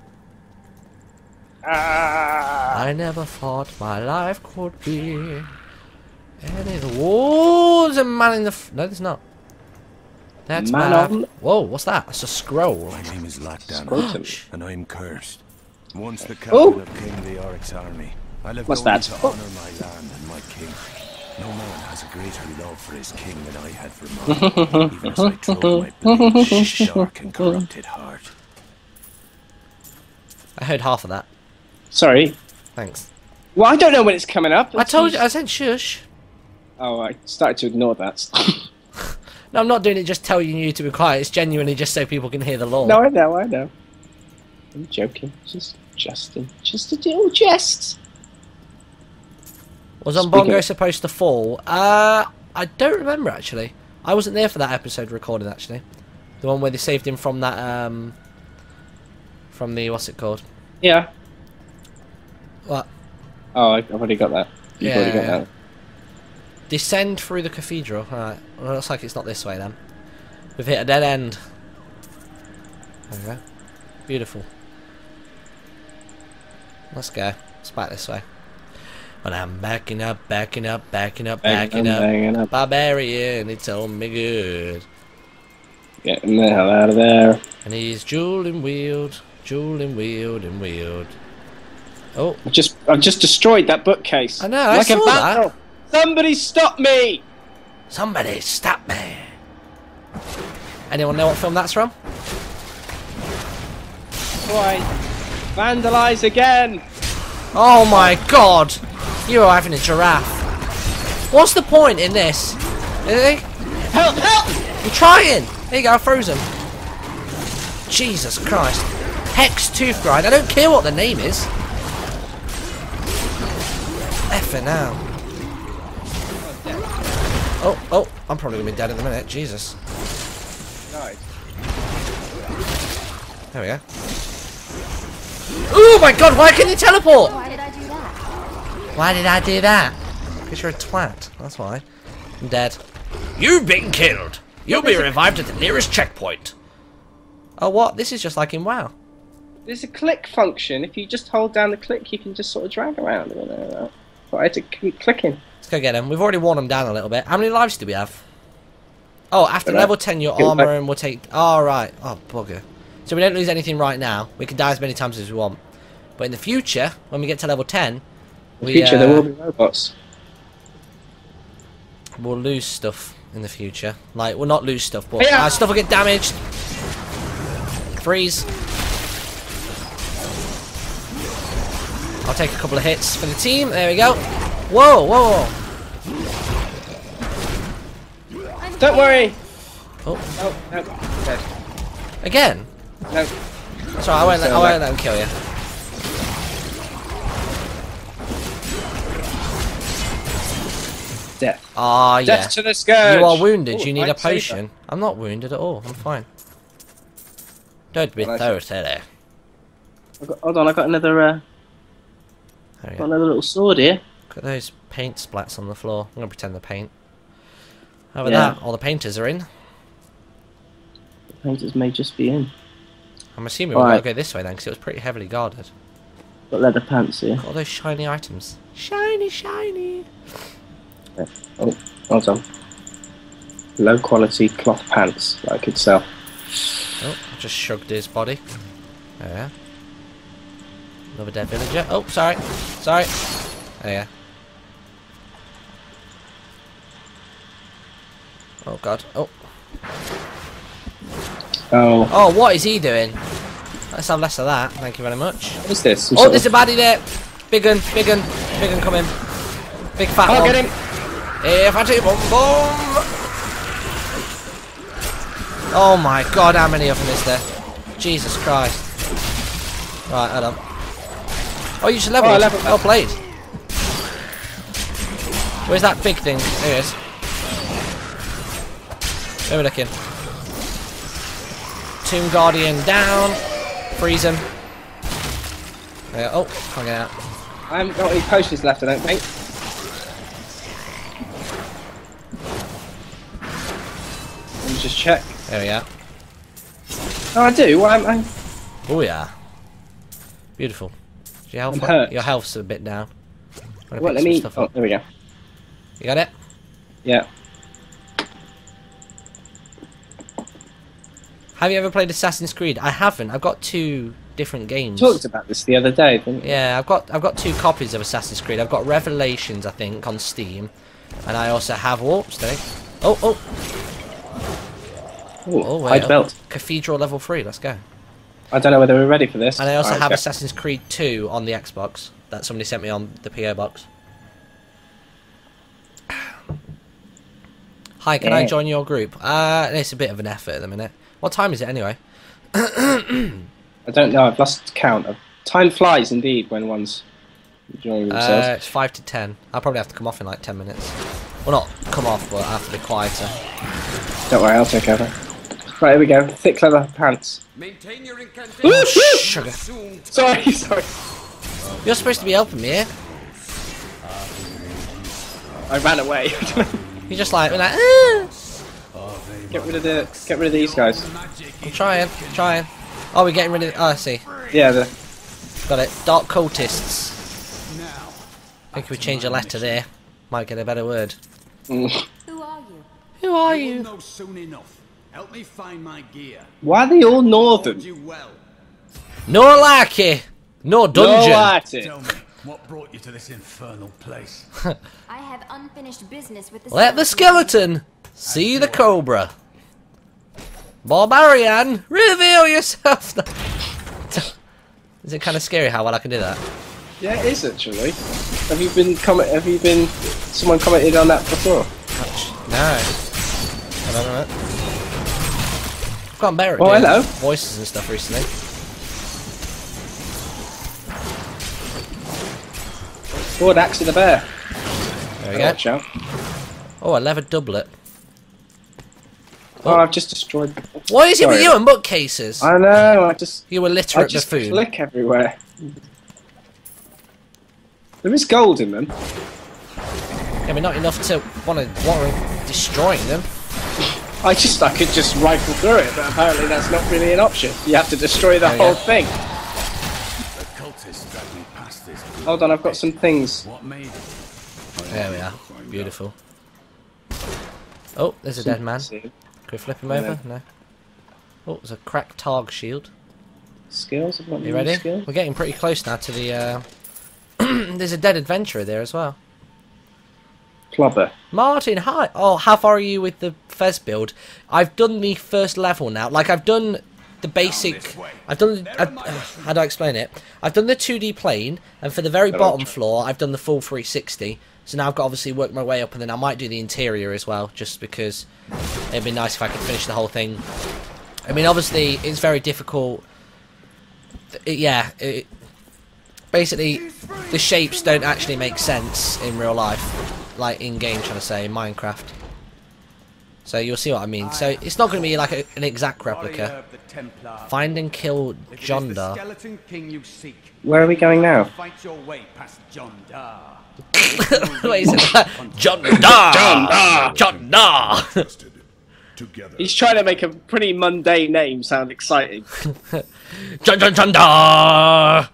I never thought my life could be any... Whoa, there's a man in the... No, there's not. That's Man bad. on- Whoa, what's that? That's a scroll. My name is Lockdown, Scrotum. and I'm cursed. Once the Oh. captain of King Leoric's army, I lived What's only that? to Oh. honor my land and my king. No man has a greater love for his king than I had for mine, even as I drove my blade shark and corrupted heart. I heard half of that. Sorry. Thanks. Well, I don't know when it's coming up. I told you. I said shush. Oh, I started to ignore that. No, I'm not doing it just telling you to be quiet. It's genuinely just so people can hear the lore. No, I know. I'm joking. Just a little jest. Was Speaking Umbongo of- supposed to fall? I don't remember actually. I wasn't there for that episode recording actually. The one where they saved him from that from the what's it called? Yeah. What? Oh, I've already got that. You've already got that. Descend through the cathedral. Alright. Well, it looks like it's not this way then. We've hit a dead end. There we go. Beautiful. Let's go. It's back this way. But I'm backing up. Banging up. Barbarian, it's all me good. Getting the hell out of there. And he's jeweled and wheeled. Oh, I've just destroyed that bookcase. I know, I like saw a vandal. Somebody stop me! somebody stop me. Anyone know what film that's from? Boy, vandalise again. Oh my god! You are having a giraffe. What's the point in this? Help! You're trying! There you go, I froze him. Jesus Christ. Hex Tooth Grind. I don't care what the name is. Effing now. Oh, I'm probably gonna be dead in a minute. Jesus. Nice. There we go. Oh my god, why can you teleport? Why did I do that? Why did I do that? Because you're a twat. That's why. I'm dead. You've been killed. You'll be revived at the nearest checkpoint. Oh, what? This is just like in WoW. There's a click function. If you just hold down the click, you can just sort of drag around. But I had to keep clicking. Let's go get him. We've already worn him down a little bit. How many lives do we have? Oh, after Dunno. level 10, your Give it armor back. and we'll take... Oh, right. Oh, bugger. So we don't lose anything right now. We can die as many times as we want. But in the future, when we get to level 10... In the future, there will be robots. We'll lose stuff in the future. Like, we'll not lose stuff, but Yeah. our stuff will get damaged. Freeze. I'll take a couple of hits for the team. There we go. Whoa. Don't worry. Oh, No. Dead. again? No. Sorry, I won't let them kill you. Death. Ah, yeah. Death to the scourge. You are wounded. Ooh, You need a lightsaber. potion. I'm not wounded at all. I'm fine. Don't be Well, so silly. Hold on, I got another. There we Got go. another little sword here. Look at those paint splats on the floor. I'm gonna pretend they're paint. How about Yeah. that? All the painters are in. The painters may just be in. I'm assuming we've got Right. to go this way then, because it was pretty heavily guarded. Got leather pants here. Got all those shiny items. Shiny. Oh, hold on. Low quality cloth pants that I could sell. Oh, just shrugged his body. There we are. Another dead villager. Oh, sorry. There you are. Oh god. Oh, Oh, what is he doing? Let's have less of that. Thank you very much. what is this? Some Oh, sort there's a of- baddie there. Big un coming. Big fat Oh, one. get him! Hey, fatty boom boom. Oh my god, how many of them is there? Jesus Christ. Right, hold on. Oh, you should level. Oh, I leveled Well played. Where's that big thing? There it is. Where are we looking? Tomb Guardian down. Freeze him. There, oh, can't get out. I haven't got any potions left, I don't think. Let me just check. There we are. Oh, I do. Why am I? Oh yeah. Beautiful. Your health, I'm hurt. your health's a bit down. I'm gonna Well, pick let some me. stuff Oh, up. there we go. You got it? Yeah. Have you ever played Assassin's Creed? I haven't. I've got two different games. Talked about this the other day, didn't you? Yeah, I've got 2 copies of Assassin's Creed. I've got Revelations, I think, on Steam, and I also have Oh, Ooh, hide belt. Cathedral level 3. Let's go. I don't know whether we're ready for this. And I also have okay. Assassin's Creed 2 on the Xbox that somebody sent me on the PO box. Hi, can I join your group? It's a bit of an effort at the minute. What time is it anyway? I don't know. I've lost count. Time flies indeed when one's enjoying themselves. It's 5 to 10. I'll probably have to come off in like 10 minutes. Well, not come off, but I have to be quieter. Don't worry, I'll take over. Right, here we go. Thick leather pants. Maintain your incantation. Ooh, Sugar. Sorry. You're supposed to be helping me here. I ran away. You're just like, Get rid of these guys. I'm trying. Oh, we're getting rid of. Oh, I see. Yeah, Got it. Dark cultists. I think if we change a letter there, might get a better word. Who are you? Who are You will you? know soon enough. Help me find my gear. Why are they all northern? You well. No lackey. No dungeon. No lackey. Tell me, what brought you to this infernal place? I have unfinished business with the Let the skeleton see the cobra. Barbarian, reveal yourself. Is it kind of scary how well I can do that? Yeah, it is actually. Have you been someone commented on that before? No. I don't know. I've gotten better at Oh, doing hello. voices and stuff recently. Sword axe in the bear. There we go. Watch out. Oh, a leather doublet. Oh, I've just destroyed. What is it with Sorry. you and bookcases? I know. You I illiterate just buffoon. click everywhere. There is gold in them. I mean, not enough to want to destroying them. I could just rifle through it, but apparently that's not really an option. You have to destroy the There we whole go. thing. The cultists dragged me past this. Hold on, I've got some things. What made it? There we are. Beautiful. Oh, there's a dead man. Can we flip him over? No. Oh, there's a cracked Targ shield. Skills? I've got You new ready? skills. We're getting pretty close now to the... There's a dead adventurer there as well. Clobber. Martin, hi! Oh, how far are you with the Fez build? I've done the first level now. Like, I've done the basic... I've done... how do I explain it? I've done the 2D plane, and for the very bottom floor, I've done the full 360. So now I've got to obviously work my way up, and then I might do the interior as well, just because it'd be nice if I could finish the whole thing. I mean, obviously, it's very difficult. Basically, the shapes don't actually make sense in real life, like in-game, trying to say, in Minecraft. So you'll see what I mean. So it's not going to be like an exact replica. Find and kill Jondar. Where are we going now? Fight your way past Jondar. What is it? Jondar! Jondar! Together. He's trying to make a pretty mundane name sound exciting. Jondar!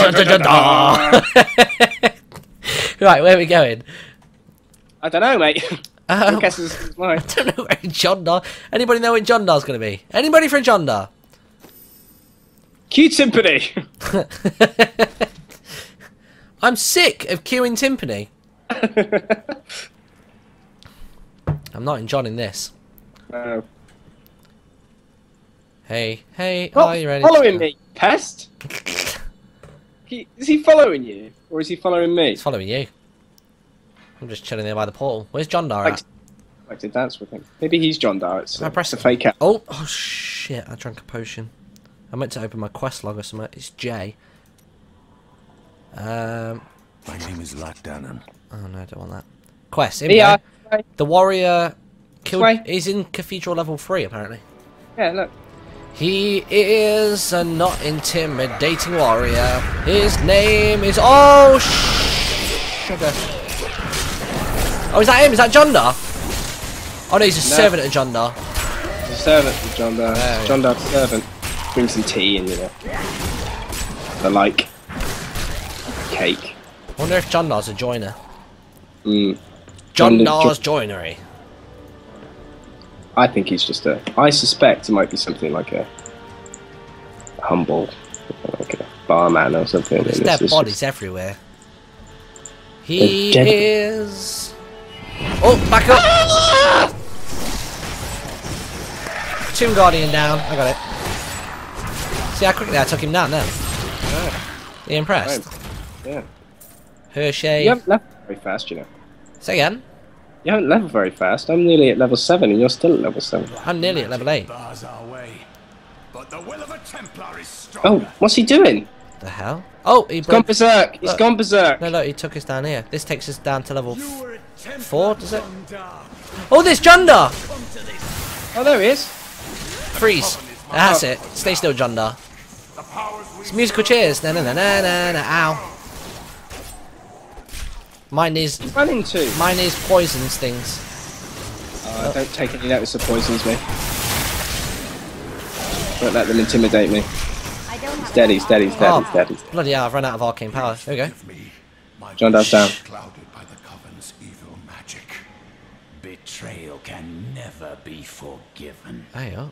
Jondar! Right, where are we going? I don't know, mate. I guess this is mine. I don't know where Jondar... Anybody know when Jondar's going to be? Anybody from Jondar? Q Timpani. I'm sick of queuing timpani. I'm not enjoying this. Hey, are you ready? Following me, pest? Is he following you? Or is he following me? He's following you. I'm just chilling there by the portal. Where's Jondar at? I like to dance with him. Maybe he's Jondar. It's I press a fake out. Oh shit, I drank a potion. I meant to open my quest log or something. It's J. My name is Lakdanan. Oh no, I don't want that. Quest, here we go. The warrior killed... He's in Cathedral level 3, apparently. Yeah, look. He is a not intimidating warrior. His name is... Oh, sugar. Oh, is that him? Is that Jondar? Oh no, he's a servant of Jondar. He's a servant of Jondar. Jondar's servant. Bring some tea and, the like. Cake. I wonder if Jondar's a joiner. Jondar's joinery. I think he's just I suspect it might be something like a humble Like a barman or something. There's and dead it's bodies just- everywhere. He dead- is. Oh, back up! Tomb Guardian down. I got it. See how quickly I took him down then? Are you impressed? Yeah. Hershey. You haven't leveled very fast, you know. Say again? You haven't leveled very fast. I'm nearly at level 7 and you're still at level 7. I'm nearly at level 8. Bars our way, but the will of a Templar is Oh, stronger. what's he doing? The hell? Oh, he He's gone broke. berserk! He's Look. gone berserk! No, look, he took us down here. This takes us down to level You were a Templar, 4, does it? Jondar. Oh, there's Jundar! Come to this. Oh, there he is! Freeze. That's it. Stay still, Jundar. The powers we It's musical chairs. Na na na na na na. Ow. Mine is Running to! poison stings. Don't take any notice of poisons, me. Don't let them intimidate me. I don't have Steady, enough steady, arcane steady, power. steady. Bloody hell, I've run out of arcane power. There we go. Give me my Jondar's down. clouded by the Coven's evil magic. Betrayal can never be forgiven. There you are.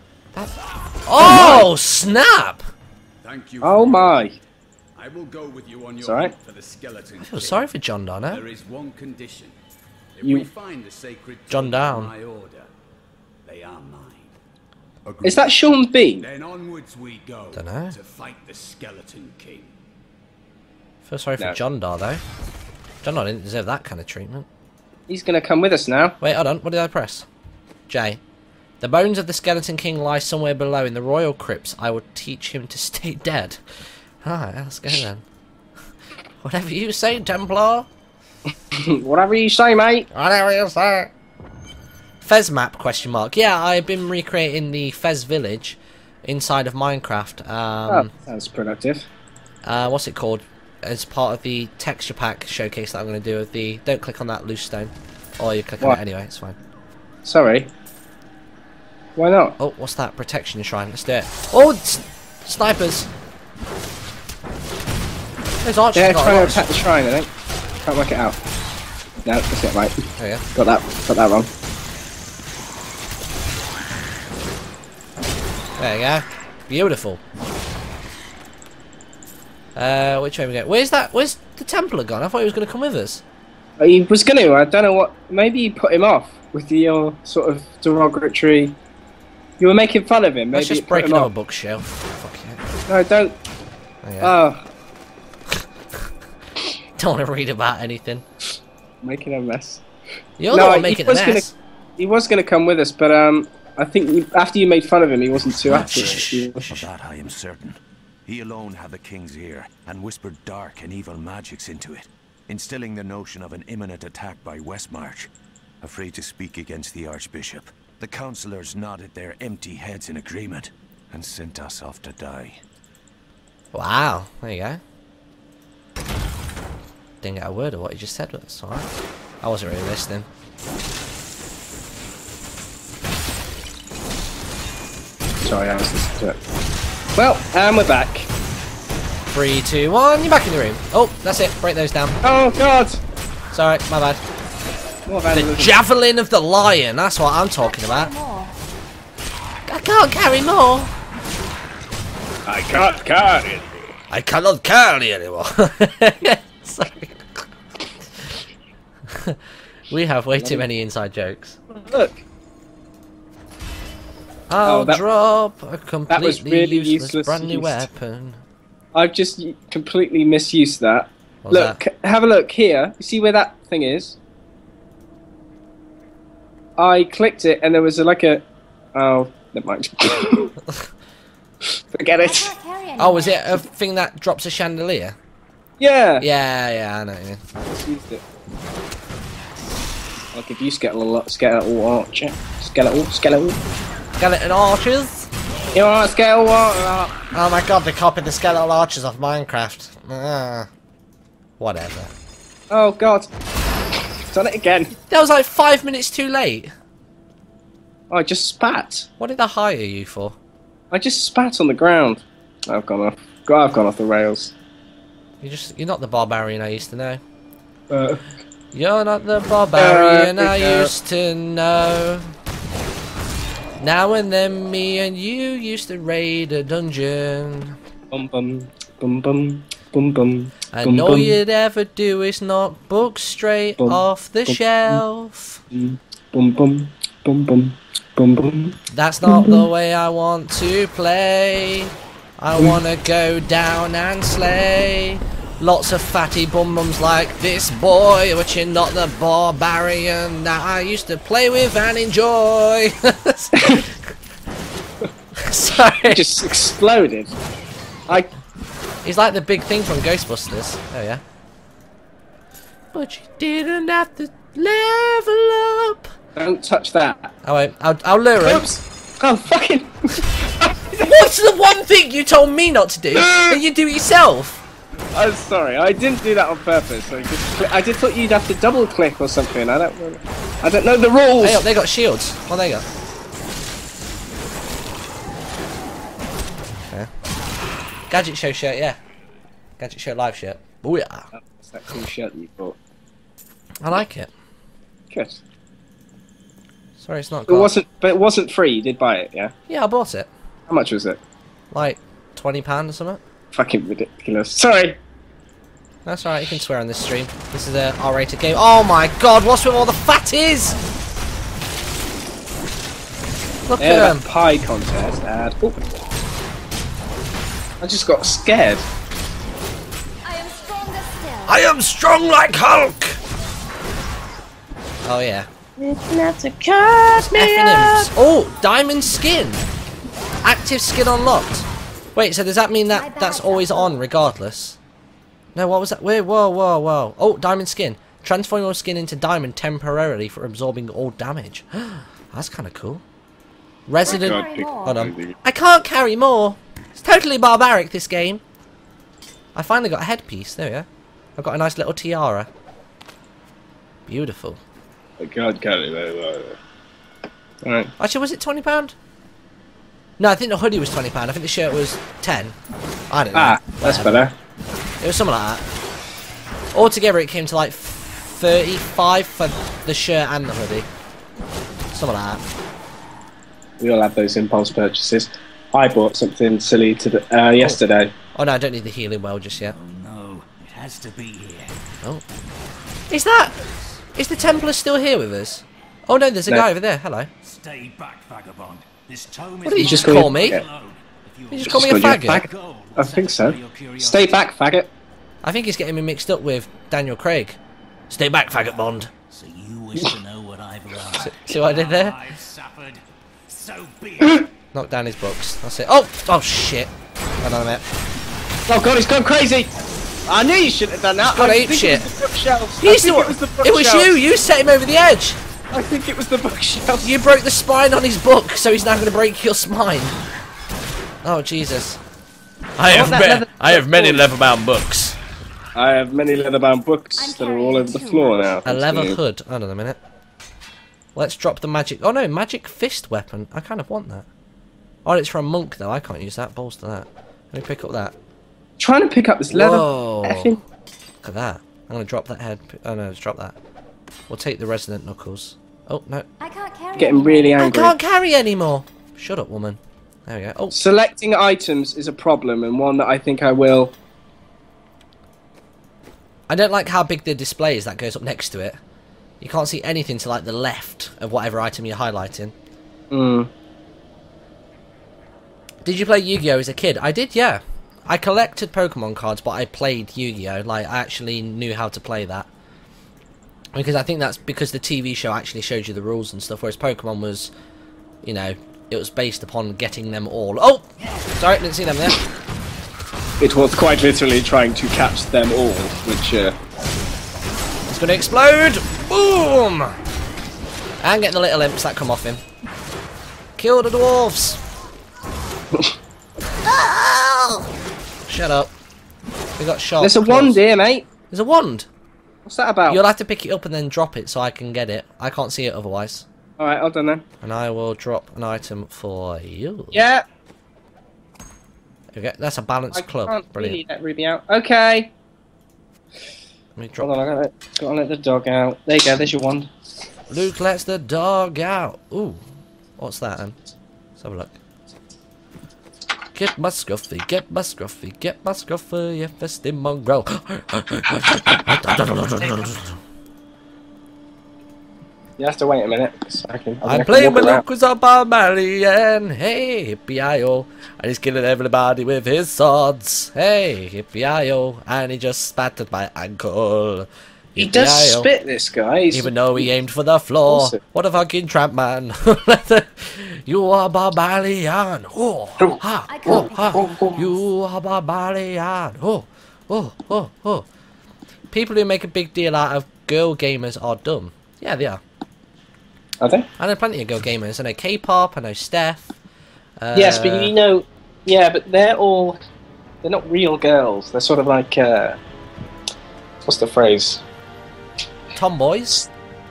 Oh, snap! Thank you. Oh for- my! I will go with you on your It's alright. hunt for the skeleton. I feel sorry for Jundar now. There is one condition. If You- we find the sacred John jewels Down. of my order, they are mine. Is that Sean Bean? Then onwards we go Dunno. to fight the Skeleton King. Feel sorry for No. Jundar though. Jundar didn't deserve that kind of treatment. He's gonna come with us now. Wait, hold on. What did I press? J. The bones of the Skeleton King lie somewhere below in the royal crypts. I will teach him to stay dead. Alright, let's go then. Whatever you say, Templar. Whatever you say, mate. Whatever you say. Fez map, question mark. Yeah, I've been recreating the Fez village inside of Minecraft. Oh, sounds productive. What's it called? As part of the texture pack showcase that I'm going to do with the... Don't click on that loose stone. Or you click on What? it anyway, it's fine. Sorry. Why not? Oh, what's that? Protection shrine. Let's do it. Oh, snipers. There's archers. Yeah, got trying to archers. attack the shrine, I think. Can't work it out. No, that's it, right. There you Got that wrong. go. There you go. Beautiful. Which way we go? Where's the Templar gone? I thought he was going to come with us. He was gonna, I don't know what, maybe you put him off with your sort of derogatory... You were making fun of him, maybe Let's just you put break him another off. bookshelf. Fuck yeah. No, don't. There you go. Oh, Don't want to read about anything. making a mess. You're the one making a mess. He was gonna come with us, but I think after you made fun of him, he wasn't too happy. Of that I am certain. He alone had the king's ear, and whispered dark and evil magics into it, instilling the notion of an imminent attack by Westmarch. Afraid to speak against the Archbishop, the councillors nodded their empty heads in agreement, and sent us off to die. Wow, there you go. Didn't get a word of what he just said, but that's alright. I wasn't really listening. Sorry, I was listening to it. Well, and we're back. 3, 2, 1, you're back in the room. Oh, that's it. Break those down. Oh God! Sorry, my bad. More The vandalism. Javelin of the Lion, that's what I'm talking about. More. I can't carry more. I can't carry it. I cannot carry anymore. Sorry. We have way too many inside jokes. Look, I'll that- drop a was completely really useless useless brand new use. weapon. I've just completely misused that. What was Look, have a look here. You see where that thing is? I clicked it and there was like a... Oh, never mind. Forget I it. can't carry anymore. Oh, was it a thing that drops a chandelier? Yeah. Yeah, I know what you mean. Just used it. I'll give you skeletal archer. Skeletal. Skeleton archers? You want skeletal archer? Oh my god, they copied the skeletal archers off Minecraft. Whatever. Oh God. Done it again. That was like 5 minutes too late. Oh, I just spat. What did they hire you for? I just spat on the ground. I've gone off the rails. You're not the barbarian I used to know. Uh, You're not the barbarian I Africa. used to know. Now and then me and you used to raid a dungeon. Bum bum bum bum bum bum. And all you'd ever do is knock books straight off the shelf. Bum bum bum bum bum bum. That's not the way I want to play. I wanna go down and slay. Lots of fatty bum bums like this boy, but you're not the barbarian that I used to play with and enjoy. Sorry. It just exploded. He's like the big thing from Ghostbusters. Oh yeah. But you didn't have to level up. Don't touch that. Oh wait, I'll lure him. Oops. Oh fucking. What's the one thing you told me not to do and you do it yourself? I'm sorry, I didn't do that on purpose. I just thought you'd have to double click or something. I don't know the rules. Hey, they got shields. Oh, there you go. Okay. Gadget Show shirt, yeah. Gadget Show live shirt. Oh yeah. That's that cool shirt that you bought. I like it. Good. Sorry, it's not. But it wasn't free. You did buy it, yeah? Yeah, I bought it. How much was it? Like £20 or something. Fucking ridiculous. Sorry. That's alright, you can swear on this stream. This is a R-rated game. Oh my god, what's with all the fatties? Look at them. Pie contest ad. Ooh. I just got scared. I am stronger still. I am strong like Hulk! Oh yeah. It's not to cut me F&Ms. Oh, diamond skin. Active skin unlocked. Wait, so does that mean that that's always on regardless? No, what was that? Wait, whoa, whoa, whoa. Oh, diamond skin. Transform your skin into diamond temporarily for absorbing all damage. That's kind of cool. Resident... Hold on. I can't carry more. It's totally barbaric, this game. I finally got a headpiece. There we go. I've got a nice little tiara. Beautiful. I can't carry that. Alright. Actually, was it £20? No, I think the hoodie was £20. I think the shirt was 10. I don't know. Ah, that's better. It was something like that. Altogether, it came to like 35 for the shirt and the hoodie. Something like that. We all have those impulse purchases. I bought something silly yesterday. Oh no, I don't need the healing well just yet. Oh no, it has to be here. Oh. Is the Templar still here with us? Oh no, there's a guy over there. Hello. Stay back, vagabond. This tome what did you just call me? Did you just call me a faggot? I think so. Stay back, faggot. I think he's getting me mixed up with Daniel Craig. Stay back, faggot Bond. So you wish to know what I've learned? See what I did there? I've suffered. So be it. Knock down his books. That's it. Oh shit. Hold on a minute. Oh god, he's gone crazy. I knew you shouldn't have done that. Got ape shit. It was you. You set him over the edge. I think it was the bookshelf. You broke the spine on his book, so he's now going to break your spine. Oh Jesus! I have many leather-bound books. I have many leather-bound books that are all over the floor now. A leather hood. Hold on a minute. Let's drop the magic. Oh no, magic fist weapon. I kind of want that. Oh, it's for a monk though. I can't use that. Balls to that. Let me pick up that. Trying to pick up this leather. Whoa. Look at that. I'm going to drop that head. Oh no, let's drop that. We'll take the Resident Knuckles. Oh, no. I can't carry Getting really angry. I can't carry anymore. Shut up, woman. There we go. Oh. Selecting items is a problem, and one that I think I will. I don't like how big the display is that goes up next to it. You can't see anything to like the left of whatever item you're highlighting. Did you play Yu-Gi-Oh as a kid? I did, yeah. I collected Pokemon cards, but I played Yu-Gi-Oh. Like, I actually knew how to play that. Because I think that's because the TV show actually showed you the rules and stuff, whereas Pokemon was, you know, it was based upon getting them all. Oh! Sorry, didn't see them there. It was quite literally trying to catch them all, which, It's gonna explode! Boom! And get the little imps that come off him. Kill the dwarves! Shut up. We got shot. There's a wand here, mate. There's a wand? What's that about? You'll have to pick it up and then drop it so I can get it. I can't see it otherwise. Alright, hold on then. And I will drop an item for you. Yeah. Okay, that's a balanced club. Can't Brilliant. really let Ruby out. Okay. Let me drop. Hold on, gotta let the dog out. There you go, there's your wand. Luke lets the dog out. Ooh. What's that then? Let's have a look. Get my scruffy, get my scruffy, get my scruffy, yeah, festive mongrel. You have to wait a minute. I'm playing with Lucas up on Marianne. Hey, hippie-I-O. And he's killing everybody with his swords. Hey, hippie-I-O. And he just spattered my ankle. He does spit, this guy. Even though he aimed for the floor. Awesome. What a fucking tramp, man. You are barbarian. Oh, ha, oh, ha. You are barbarian. Oh, oh, oh, oh. People who make a big deal out of girl gamers are dumb. Yeah, they are. Are they? I know plenty of girl gamers. I know K-pop, I know Steph. Yes, but you know... Yeah, but they're not real girls. They're sort of like... what's the phrase? Tomboys?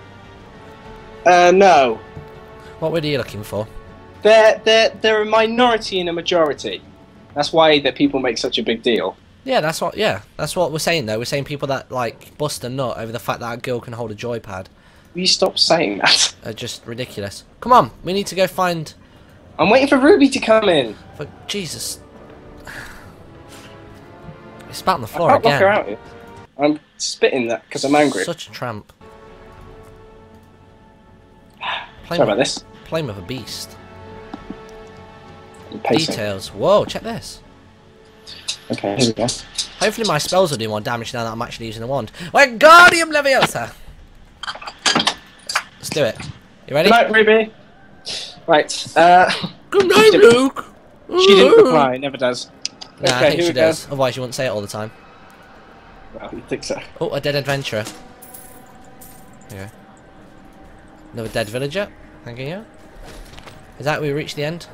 No. What word are you looking for? They're a minority in a majority. That's why that people make such a big deal. Yeah, that's what we're saying though. We're saying people that like bust a nut over the fact that a girl can hold a joypad. Will you stop saying that? Are just ridiculous. Come on, we need to go find... I'm waiting for Ruby to come in. For Jesus. It's spat on the floor I can't again. Lock her out here. I'm spitting that because I'm angry. Such a tramp. Sorry about this. Playing with a beast. Pacing. Details. Whoa, check this. Okay, here we go. Hopefully my spells will do more damage now that I'm actually using the wand. Wingardium Leviosa! Let's do it. You ready? Good night, Ruby. Right. Good night, Luke. She didn't reply. Never does. Nah, okay, I think here she we does. go. Otherwise, you wouldn't say it all the time. Well, you think so? Oh, a dead adventurer. Yeah. Another dead villager. Thank you. Is that we reached the end?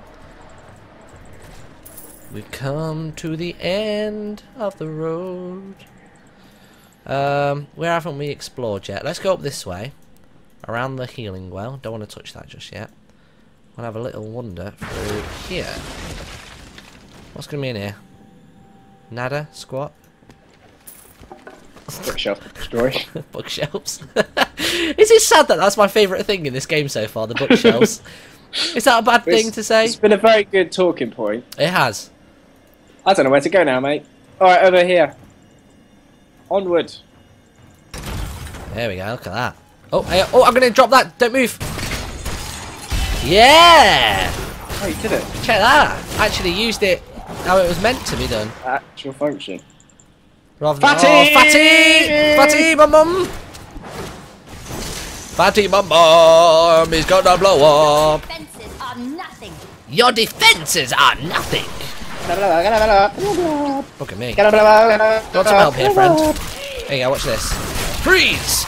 We've come to the end of the road. Where haven't we explored yet? Let's go up this way. Around the healing well. Don't want to touch that just yet. We'll have a little wander through here. What's going to be in here? Nada? Squat? Bookshelf destroy. Bookshelves. Is it sad that that's my favourite thing in this game so far, the bookshelves? Is that a bad thing to say? It's been a very good talking point. It has. I don't know where to go now, mate. Alright, over here. Onward. There we go, look at that. Oh, oh, I'm going to drop that. Don't move. Yeah! Oh, you did it. Check that. Actually used it how it was meant to be done. Actual function. Rather than, Fatty! Fatty! Fatty, bum bum! Fatty, bum bum! He's got to blow up! Defenses are nothing. Your defenses are nothing! Look at me. You want some help here, friend? There you go, watch this. Freeze!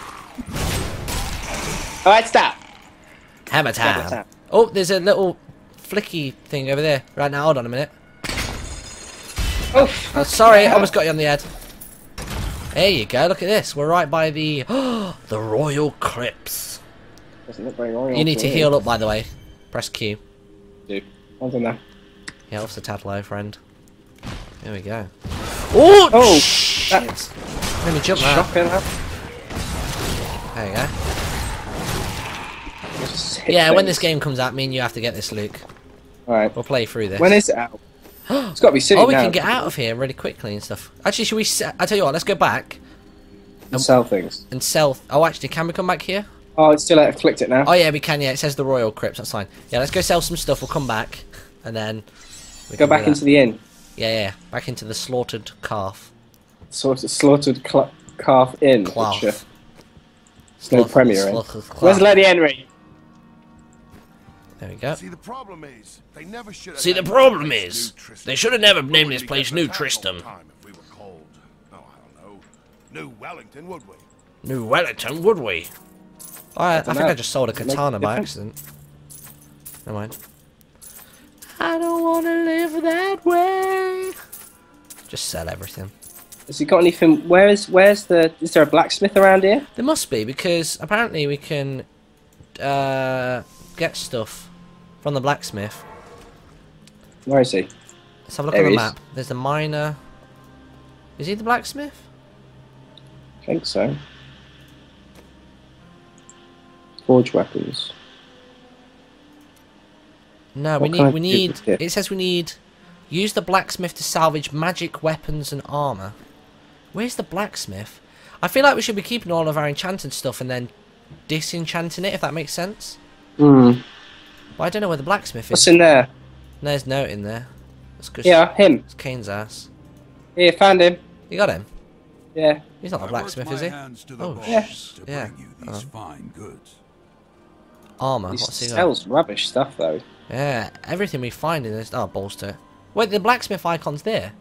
Alright, stop. Hammer time. Oh, there's a little flicky thing over there. Right now, hold on a minute. Oh, sorry, I almost got you on the head. There you go, look at this. We're right by the the Royal Crypts. Doesn't look very royal. You need to heal up, by the way. Press Q. Dude, hold on there. Yeah, off the tad low, friend. There we go. Ooh, oh! Shit. Let me jump that. There you go. Yeah, when this game comes out, me and you have to get this, Luke. Alright. We'll play through this. When is it out? It's got to be soon. Oh, we now. can get out of here really quickly and stuff. Actually, should we... I tell you what, let's go back. And sell things. And sell... Oh, actually, can we come back here? Oh, it's still out. I've clicked it now. Oh, yeah, we can, yeah. It says the Royal Crypts. That's fine. Yeah, let's go sell some stuff. We'll come back. And then... Go back into the inn. Yeah. Back into the slaughtered calf. Slaughtered calf inn. Calf. No Premier in. Where's Lady Henry? There we go. See, the problem is, they never should they should have never named this place New Tristram. If we were called, I don't know, New Wellington, would we? New Wellington, would we? Oh, I think I just sold a katana by accident. Never mind. I don't want to live that way. Just sell everything. Has he got anything? Is there a blacksmith around here? There must be, because apparently we can get stuff from the blacksmith. Where is he? Let's have a look at the map. There's the miner. Is he the blacksmith? I think so. Forge weapons. No, we need. It says we need. Use the blacksmith to salvage magic weapons and armor. Where's the blacksmith? I feel like we should be keeping all of our enchanted stuff and then disenchanting it, if that makes sense. Hmm. But I don't know where the blacksmith is. What's in there? There's no in there. That's 'cause Yeah, him. it's Kane's ass. Here, found him. You got him? Yeah. He's not a blacksmith, is he? Oh, yeah. Yeah. These fine goods. Armor. He What's he got? sells rubbish stuff though. Yeah, everything we find in this. Oh, balls to it. Wait, the blacksmith icon's there.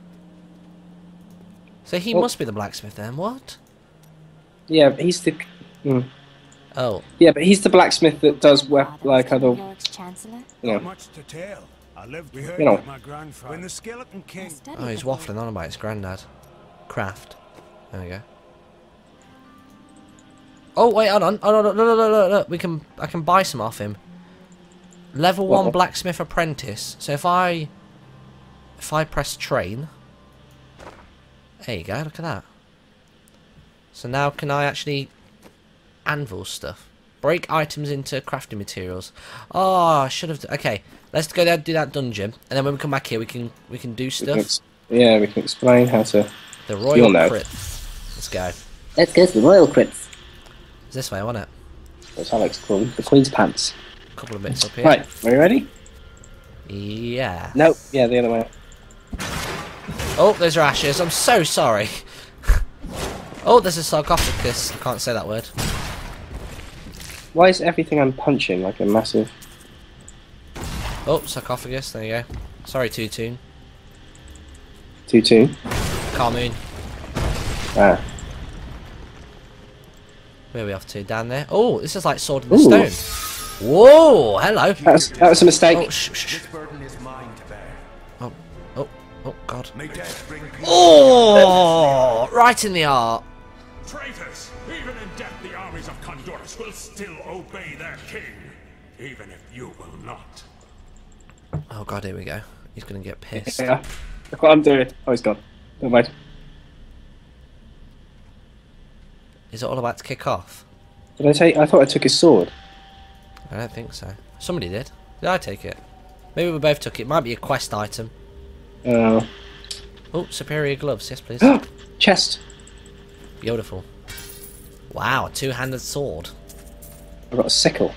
So he must be the blacksmith then. What? Yeah, but he's the. Oh. Yeah, but he's the blacksmith that does like other. York's Chancellor? You know. Much to tell. I lived with You know. my grandfather. When the Skeleton King. Oh, he's waffling on about his granddad. Craft. There we go. Oh wait, hold on. Oh no, no. I can buy some off him. Level 1 blacksmith apprentice. So if I press train, there you go. Look at that. So now can I actually anvil stuff? Break items into crafting materials. Oh, I should have. Okay, let's go there and do that dungeon, and then when we come back here, we can do stuff. Yeah, we can explain how to. The royal crit. Let's go. Let's go to the royal crits. It's this way, wasn't it? That's how I like to call them. The Queen's pants. A couple of bits up here. Right, are you ready? Yeah. Nope. Yeah, the other way. Oh, there's our ashes. I'm so sorry. Oh, there's a sarcophagus. I can't say that word. Why is everything I'm punching like a massive... Oh, sarcophagus. There you go. Sorry, Toon. Toon? Carmoon. Ah. Where are we off to? Down there? Oh, this is like Sword in the Stone. Whoa, hello. That was a mistake. Oh, shh. Oh, God. Oh, right in the heart. Traitors! Even in death, the armies of Condorus will still obey their king, even if you will not. Oh, God, here we go. He's going to get pissed. Yeah. Look what I'm doing. Oh, he's gone. Never mind. Is it all about to kick off? Did I take? I thought I took his sword. I don't think so. Somebody did. Did I take it? Maybe we both took it. Might be a quest item. Oh, superior gloves. Yes, please. chest. Beautiful. Wow, a two-handed sword. I've got a sickle.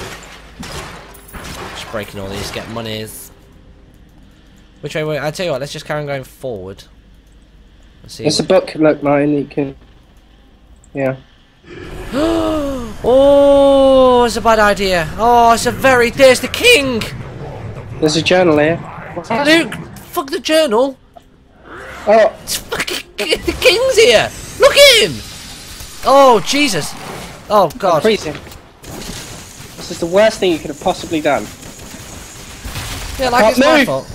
Just breaking all these, get monies. Which way? I tell you what. Let's just carry on going forward. Let's see. There's a book. Look, Martin. You can. Yeah. Oh, it's a bad idea. Oh, it's a very... There's the king! There's a journal here. Luke, fuck the journal. Oh. It's fucking... The king's here! Look at him! Oh, Jesus. Oh, God. I'm freezing. This is the worst thing you could have possibly done. Yeah, like it's my fault.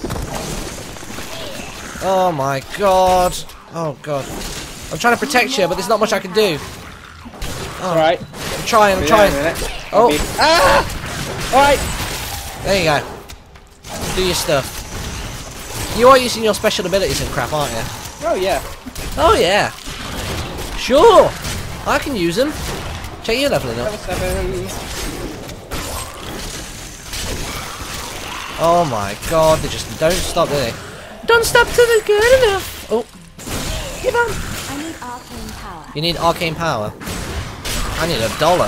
Oh, my God. Oh, God. I'm trying to protect you, but there's not much I can do. Oh, alright. I'm trying. Oh. Ah! Alright. There you go. Do your stuff. You are using your special abilities and crap, aren't you? Oh, yeah. Oh, yeah. Sure. I can use them. Check your leveling up. Level 7. Oh, my God. They just don't stop, do they? Don't stop till they're good enough. Oh. Give on. I need arcane power. You need arcane power. I need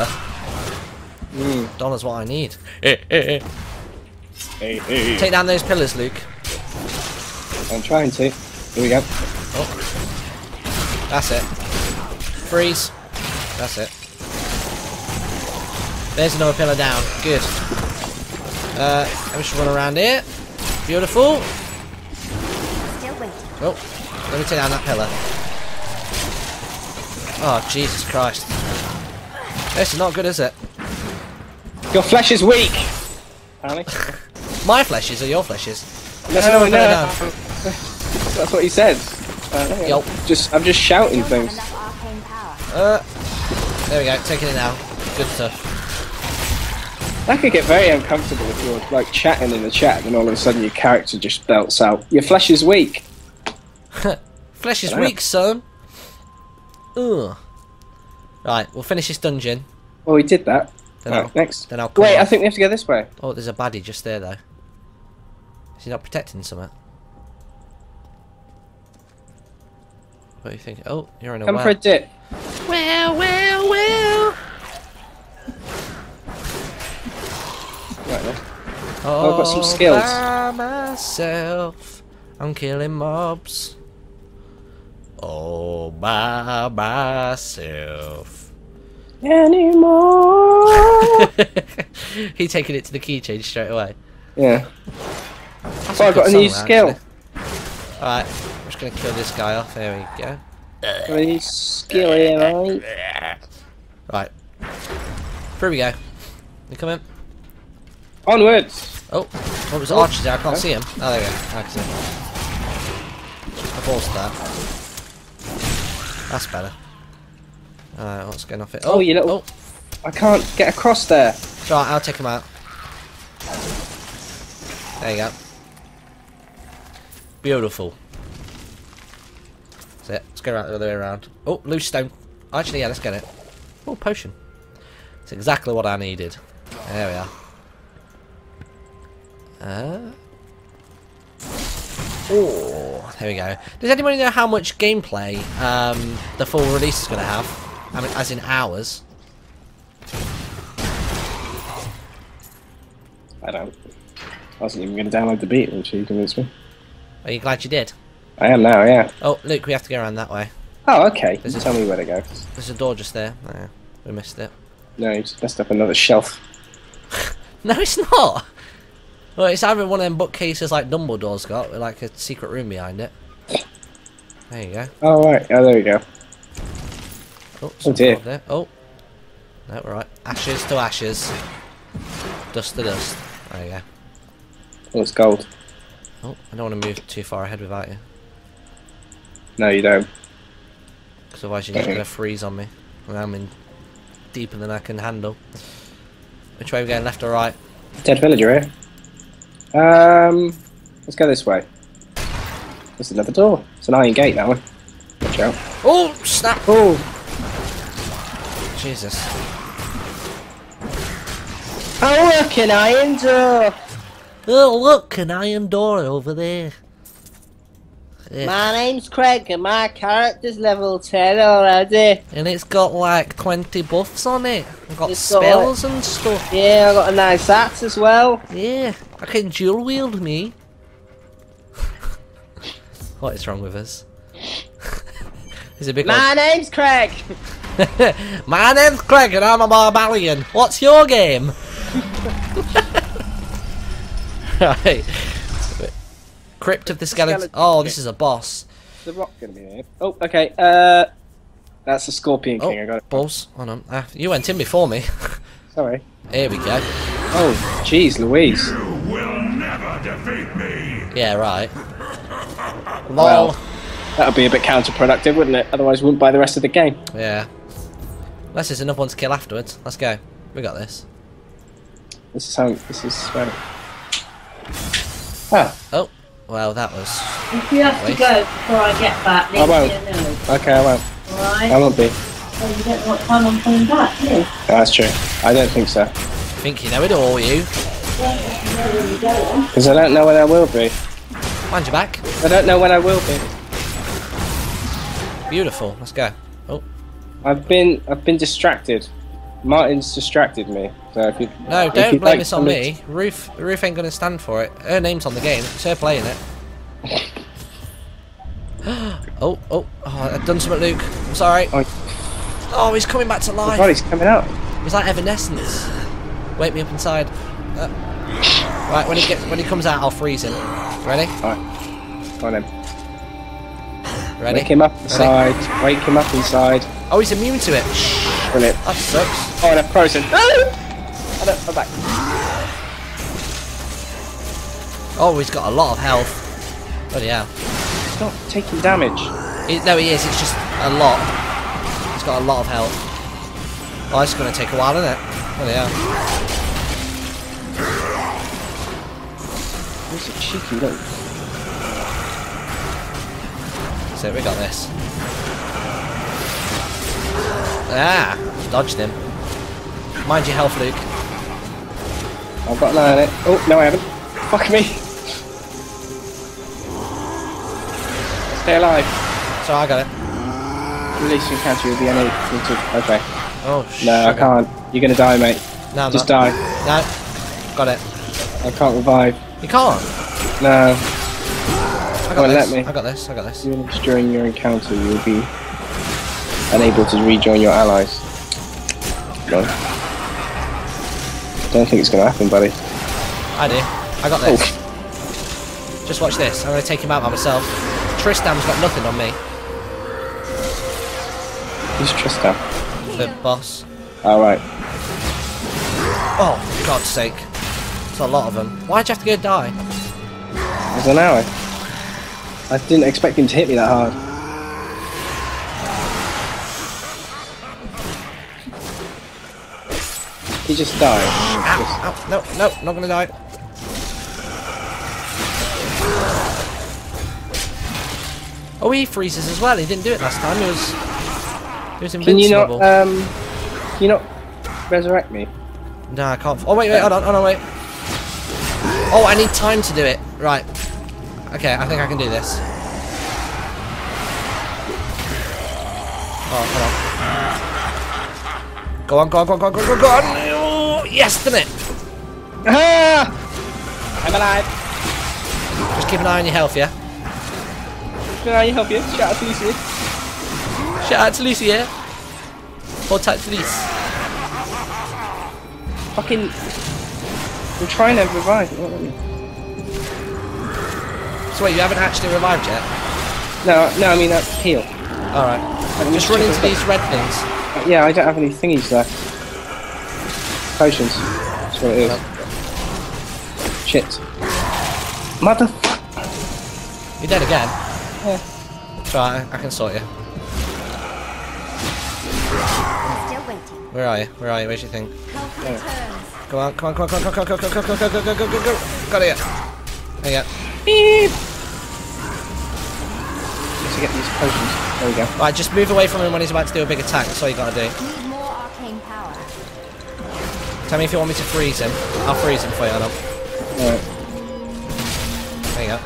$1. Dollar's what I need. Hey. Take down those pillars, Luke. I'm trying to. Here we go. Oh. That's it. Freeze. That's it. There's another pillar down. Good. Let me just run around here. Beautiful. Still waiting. Oh, let me take down that pillar. Oh, Jesus Christ. This is not good, is it? Your flesh is weak! Apparently. My fleshes or your fleshes? No. That's what he said. Yo. I'm just shouting things. Enough arcane power. There we go, taking it now. Good stuff. That could get very uncomfortable if you're like chatting in the chat and all of a sudden your character just belts out. Your flesh is weak. Flesh is weak, son. Ugh. Right, we'll finish this dungeon. Oh, he did that. Next. Then I'll come Wait, off. I think we have to go this way. Oh, there's a baddie just there though. Is he not protecting something? What do you think? Oh, you're in a Come well. for a dip. Well. Right then. Oh, I've got some skills. By myself, I'm killing mobs. All by myself. Anymore. He taking it to the key change straight away. Yeah. That's Oh, I've got a new skill. Alright, I'm just gonna kill this guy off. There we go. Got a new skill here, mate. Right. Through we go. You come in. Onwards. Oh, what was archers there? I can't see him. Oh, there we go. I can see him. I forced that. That's better. Alright, what's going off it? Oh, you little... Oh, I can't get across there. it's alright, I'll take him out. There you go. Beautiful. That's it. Let's go right the other way around. Oh, loose stone. Actually, yeah, let's get it. Oh, potion. It's exactly what I needed. There we are. Oh, there we go. Does anybody know how much gameplay the full release is going to have? I mean, as in hours. I don't. I wasn't even going to download the beta until you convinced me. Are you glad you did? I am now, yeah. Oh, Luke, we have to go around that way. Oh, okay. There's a- Tell me where to go. There's a door just there. Oh, we missed it. No, you just messed up another shelf. No, it's not. Well, it's either one of them bookcases like Dumbledore's got, with like a secret room behind it. There you go. Oh, right. Oh, there we go. Oh, dear. there. Oh. No, we're right. Ashes to ashes. Dust to dust. There you go. Oh, it's gold. Oh, I don't want to move too far ahead without you. No, you don't. Because otherwise you're just going to freeze on me. And I'm in deeper than I can handle. Which way are we going, left or right? Dead villager here. Let's go this way. There's another door. It's an iron gate, that one. Watch out. Oh, snap! Oh! Jesus. Oh, look, an iron door! Oh, look, an iron door over there. My name's Craig and my character's level 10 already. And it's got like 20 buffs on it. I've got It's spells got, and stuff. Yeah, I got a nice axe as well. Yeah, I can dual wield me. What is wrong with us? Is it because... My name's Craig. My name's Craig and I'm a barbarian. What's your game? Right. Crypt of the Skeleton. Oh, this is a boss. The rock gonna be there. Oh, okay. That's the Scorpion King. I got it. Balls. Hold on. You went in before me. Sorry. Here we go. Oh, jeez, Louise. You will never defeat me. Yeah, right. Well, Lol. that would be a bit counterproductive, wouldn't it? Otherwise, we wouldn't buy the rest of the game. Yeah. Unless there's enough one to kill afterwards. Let's go. We got this. This is how. This is. Ah. Oh. Well, that was. If you have to go before I get back, I won't. let me know. Okay, I won't. Alright? I won't be. Well, you don't know what time I'm coming back, do you? No, that's true. I don't think so. Think you know it all, you. Because I don't know when I will be. Mind your back. I don't know when I will be. Beautiful. Let's go. Oh. I've been distracted. Martin's distracted me. So if you No, if don't you'd blame like this on somebody- me. Ruth ain't gonna stand for it. Her name's on the game. It's her playing it. Oh, I've done something, Luke. I'm sorry. Oh, he's coming back to Oh life. God, he's coming out. He's like Evanescence. Wake me up inside. Right, when he comes out, I'll freeze him. Ready? Alright. Go on then. Ready? Wake him up Ready? inside. Wake him up inside. Oh, he's immune to it. Brilliant. That sucks. Oh, and I'm frozen. I'm back. Oh, he's got a lot of health. Bloody hell. He's not taking damage. No, he is. It's just a lot. He's got a lot of health. Oh, it's going to take a while, isn't it? Bloody hell. Who's a cheeky look? So we got this. Ah, dodged him. Mind your health, Luke. I've got an eye on it. Oh, no I haven't. Fuck me. Stay alive. So I got it. Release your encounter, you'll be unable to... Okay. Oh, no, I can't. You're gonna die, mate. No, I'm Just not. die. No. Got it. I can't revive. You can't? No. I got this. Let me. I got this. I got this. During your encounter, you'll be unable to rejoin your allies. No. Don't think it's gonna happen, buddy. I do. I got this. Oh. Just watch this. I'm gonna take him out by myself. Tristan's got nothing on me. Who's Tristan? The boss. Alright. Oh, for God's sake. There's a lot of them. Why'd you have to go die? I don't know. I didn't expect him to hit me that hard. He just died. Ow, ow, no, no, not gonna die. Oh, he freezes as well. He didn't do it last time. He was invincible. Can you not resurrect me? No, I can't. Oh wait, hold on, wait. Oh, I need time to do it. Right. Okay, I think I can do this. Oh, hold on. Go on, go on, go on, go on, go on, go on. Oh, yes, done it. Ah! I'm alive. Just keep an eye on your health, yeah? Keep an eye on your health, yeah? Shout out to Lucy. Shout out to Lucy, yeah? Hold tight to Lucy. Fucking... I'm trying to revive. So wait, you haven't actually revived yet? No, I mean heal. Alright. Just run into these red things. Yeah, I don't have any thingies left. Potions. That's what it is. Shit. Motherfucker. You're dead again? Yeah. It's alright, I can sort you. I'm still waiting. Where are you? Where are you? Where's your thing? Health returns. Come on, come on, come on, come on, come on, come on, come on, come on, come on, come on, come on, come on. Got it. There you go. Beep. Let's get these potions. There we go. Right, just move away from him when he's about to do a big attack. That's all you gotta do. Need more arcane power. Tell me if you want me to freeze him. I'll freeze him for you, Adam. Alright. There you go.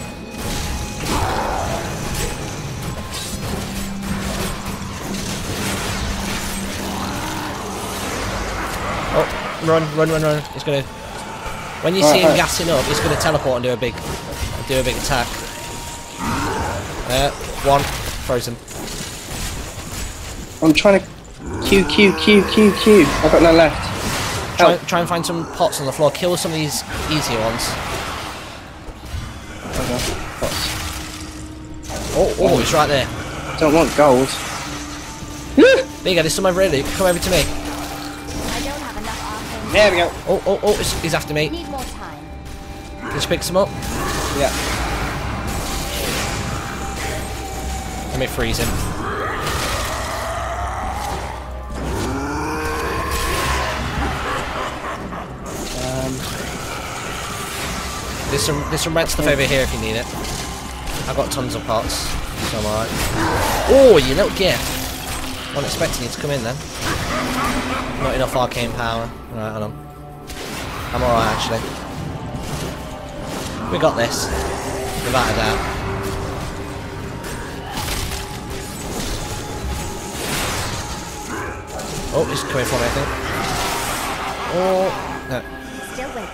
Oh, run. He's gonna... When you see him gassing up, he's gonna teleport and do a big attack. There, one. Frozen. I'm trying to... Q. I've got none left. Try and find some pots on the floor. Kill some of these easier ones. Oh, he's right there. Don't want gold. There you go, there's some over here, Luke. Come over to me. I don't have enough arcane. There we go. Oh, he's after me. Need more time. Just pick some up. Yeah. Let me freeze him. There's some red stuff over here if you need it. I've got tons of pots, so I'm alright. Oh, you little gift! Wasn't expecting you to come in then. Not enough arcane power. Right, hold on. I'm alright actually. We got this. Without a doubt. Oh, he's coming for me, I think. Oh, no. Still waiting.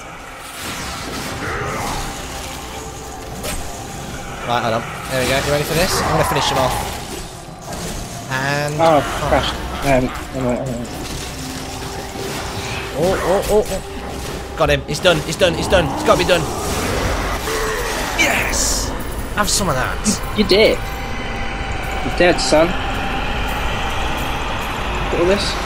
Right, hold on. There we go. You ready for this? I'm going to finish him off. And... Oh, crashed. Oh. Got him. He's done. He's got to be done. Yes! Have some of that. You did. You're dead, son. Look at all this.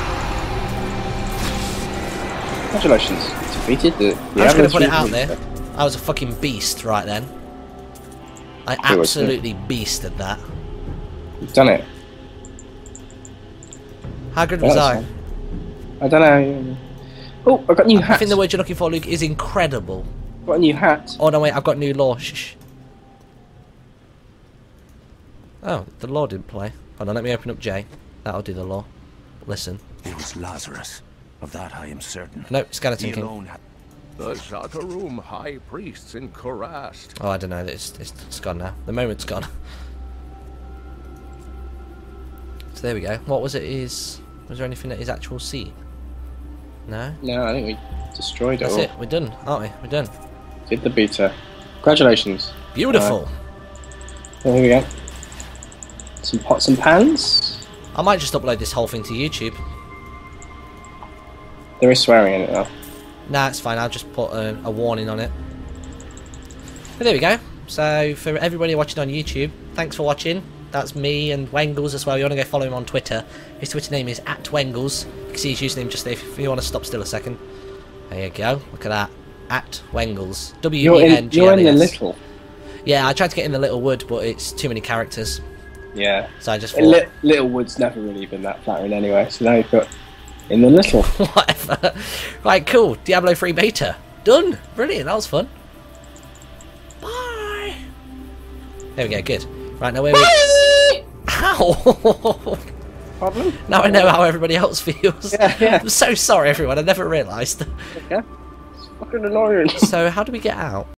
Congratulations. Defeated the I'm just going to put it out there. I was a fucking beast right then. I absolutely beasted that. You've done it. How good was I? I don't know. Oh, I've got a new hat. I think the word you're looking for, Luke, is incredible. Got a new hat. Oh no, wait, I've got new law. Shh. Oh, the law didn't play. Hold on, let me open up J. That'll do the law. Listen. It was Lazarus. Of that I am certain. No, Skeleton He King. alone The Zatarum High Priests in Kurast. Oh, I don't know. It's gone now. The moment's gone. So there we go. What was it? Was there anything at his actual seat? No? No, I think we destroyed it That's all. it. We're done, aren't we? We're done. Did the beta. Congratulations. Beautiful. There we go. Some pots and pans. I might just upload this whole thing to YouTube. There is swearing in it though. Nah, it's fine. I'll just put a warning on it. But there we go. So for everybody watching on YouTube, thanks for watching. That's me and Wengles as well. You want to go follow him on Twitter. His Twitter name is @Wengles. You can see his username just there if you want to stop still a second. There you go. Look at that. @Wengles. WENGLES. You're in the little. Yeah, I tried to get in the little wood, but it's too many characters. Yeah. So I just thought... Little Wood's never really been that flattering anyway, so now you've got in the little. Whatever. Right, cool. Diablo 3 beta. Done. Brilliant. That was fun. Bye. There we go. Good. Right, now where we... Ow! Problem? Now I know how everybody else feels. Yeah. I'm so sorry, everyone. I never realised. Yeah. It's fucking annoying. So how do we get out?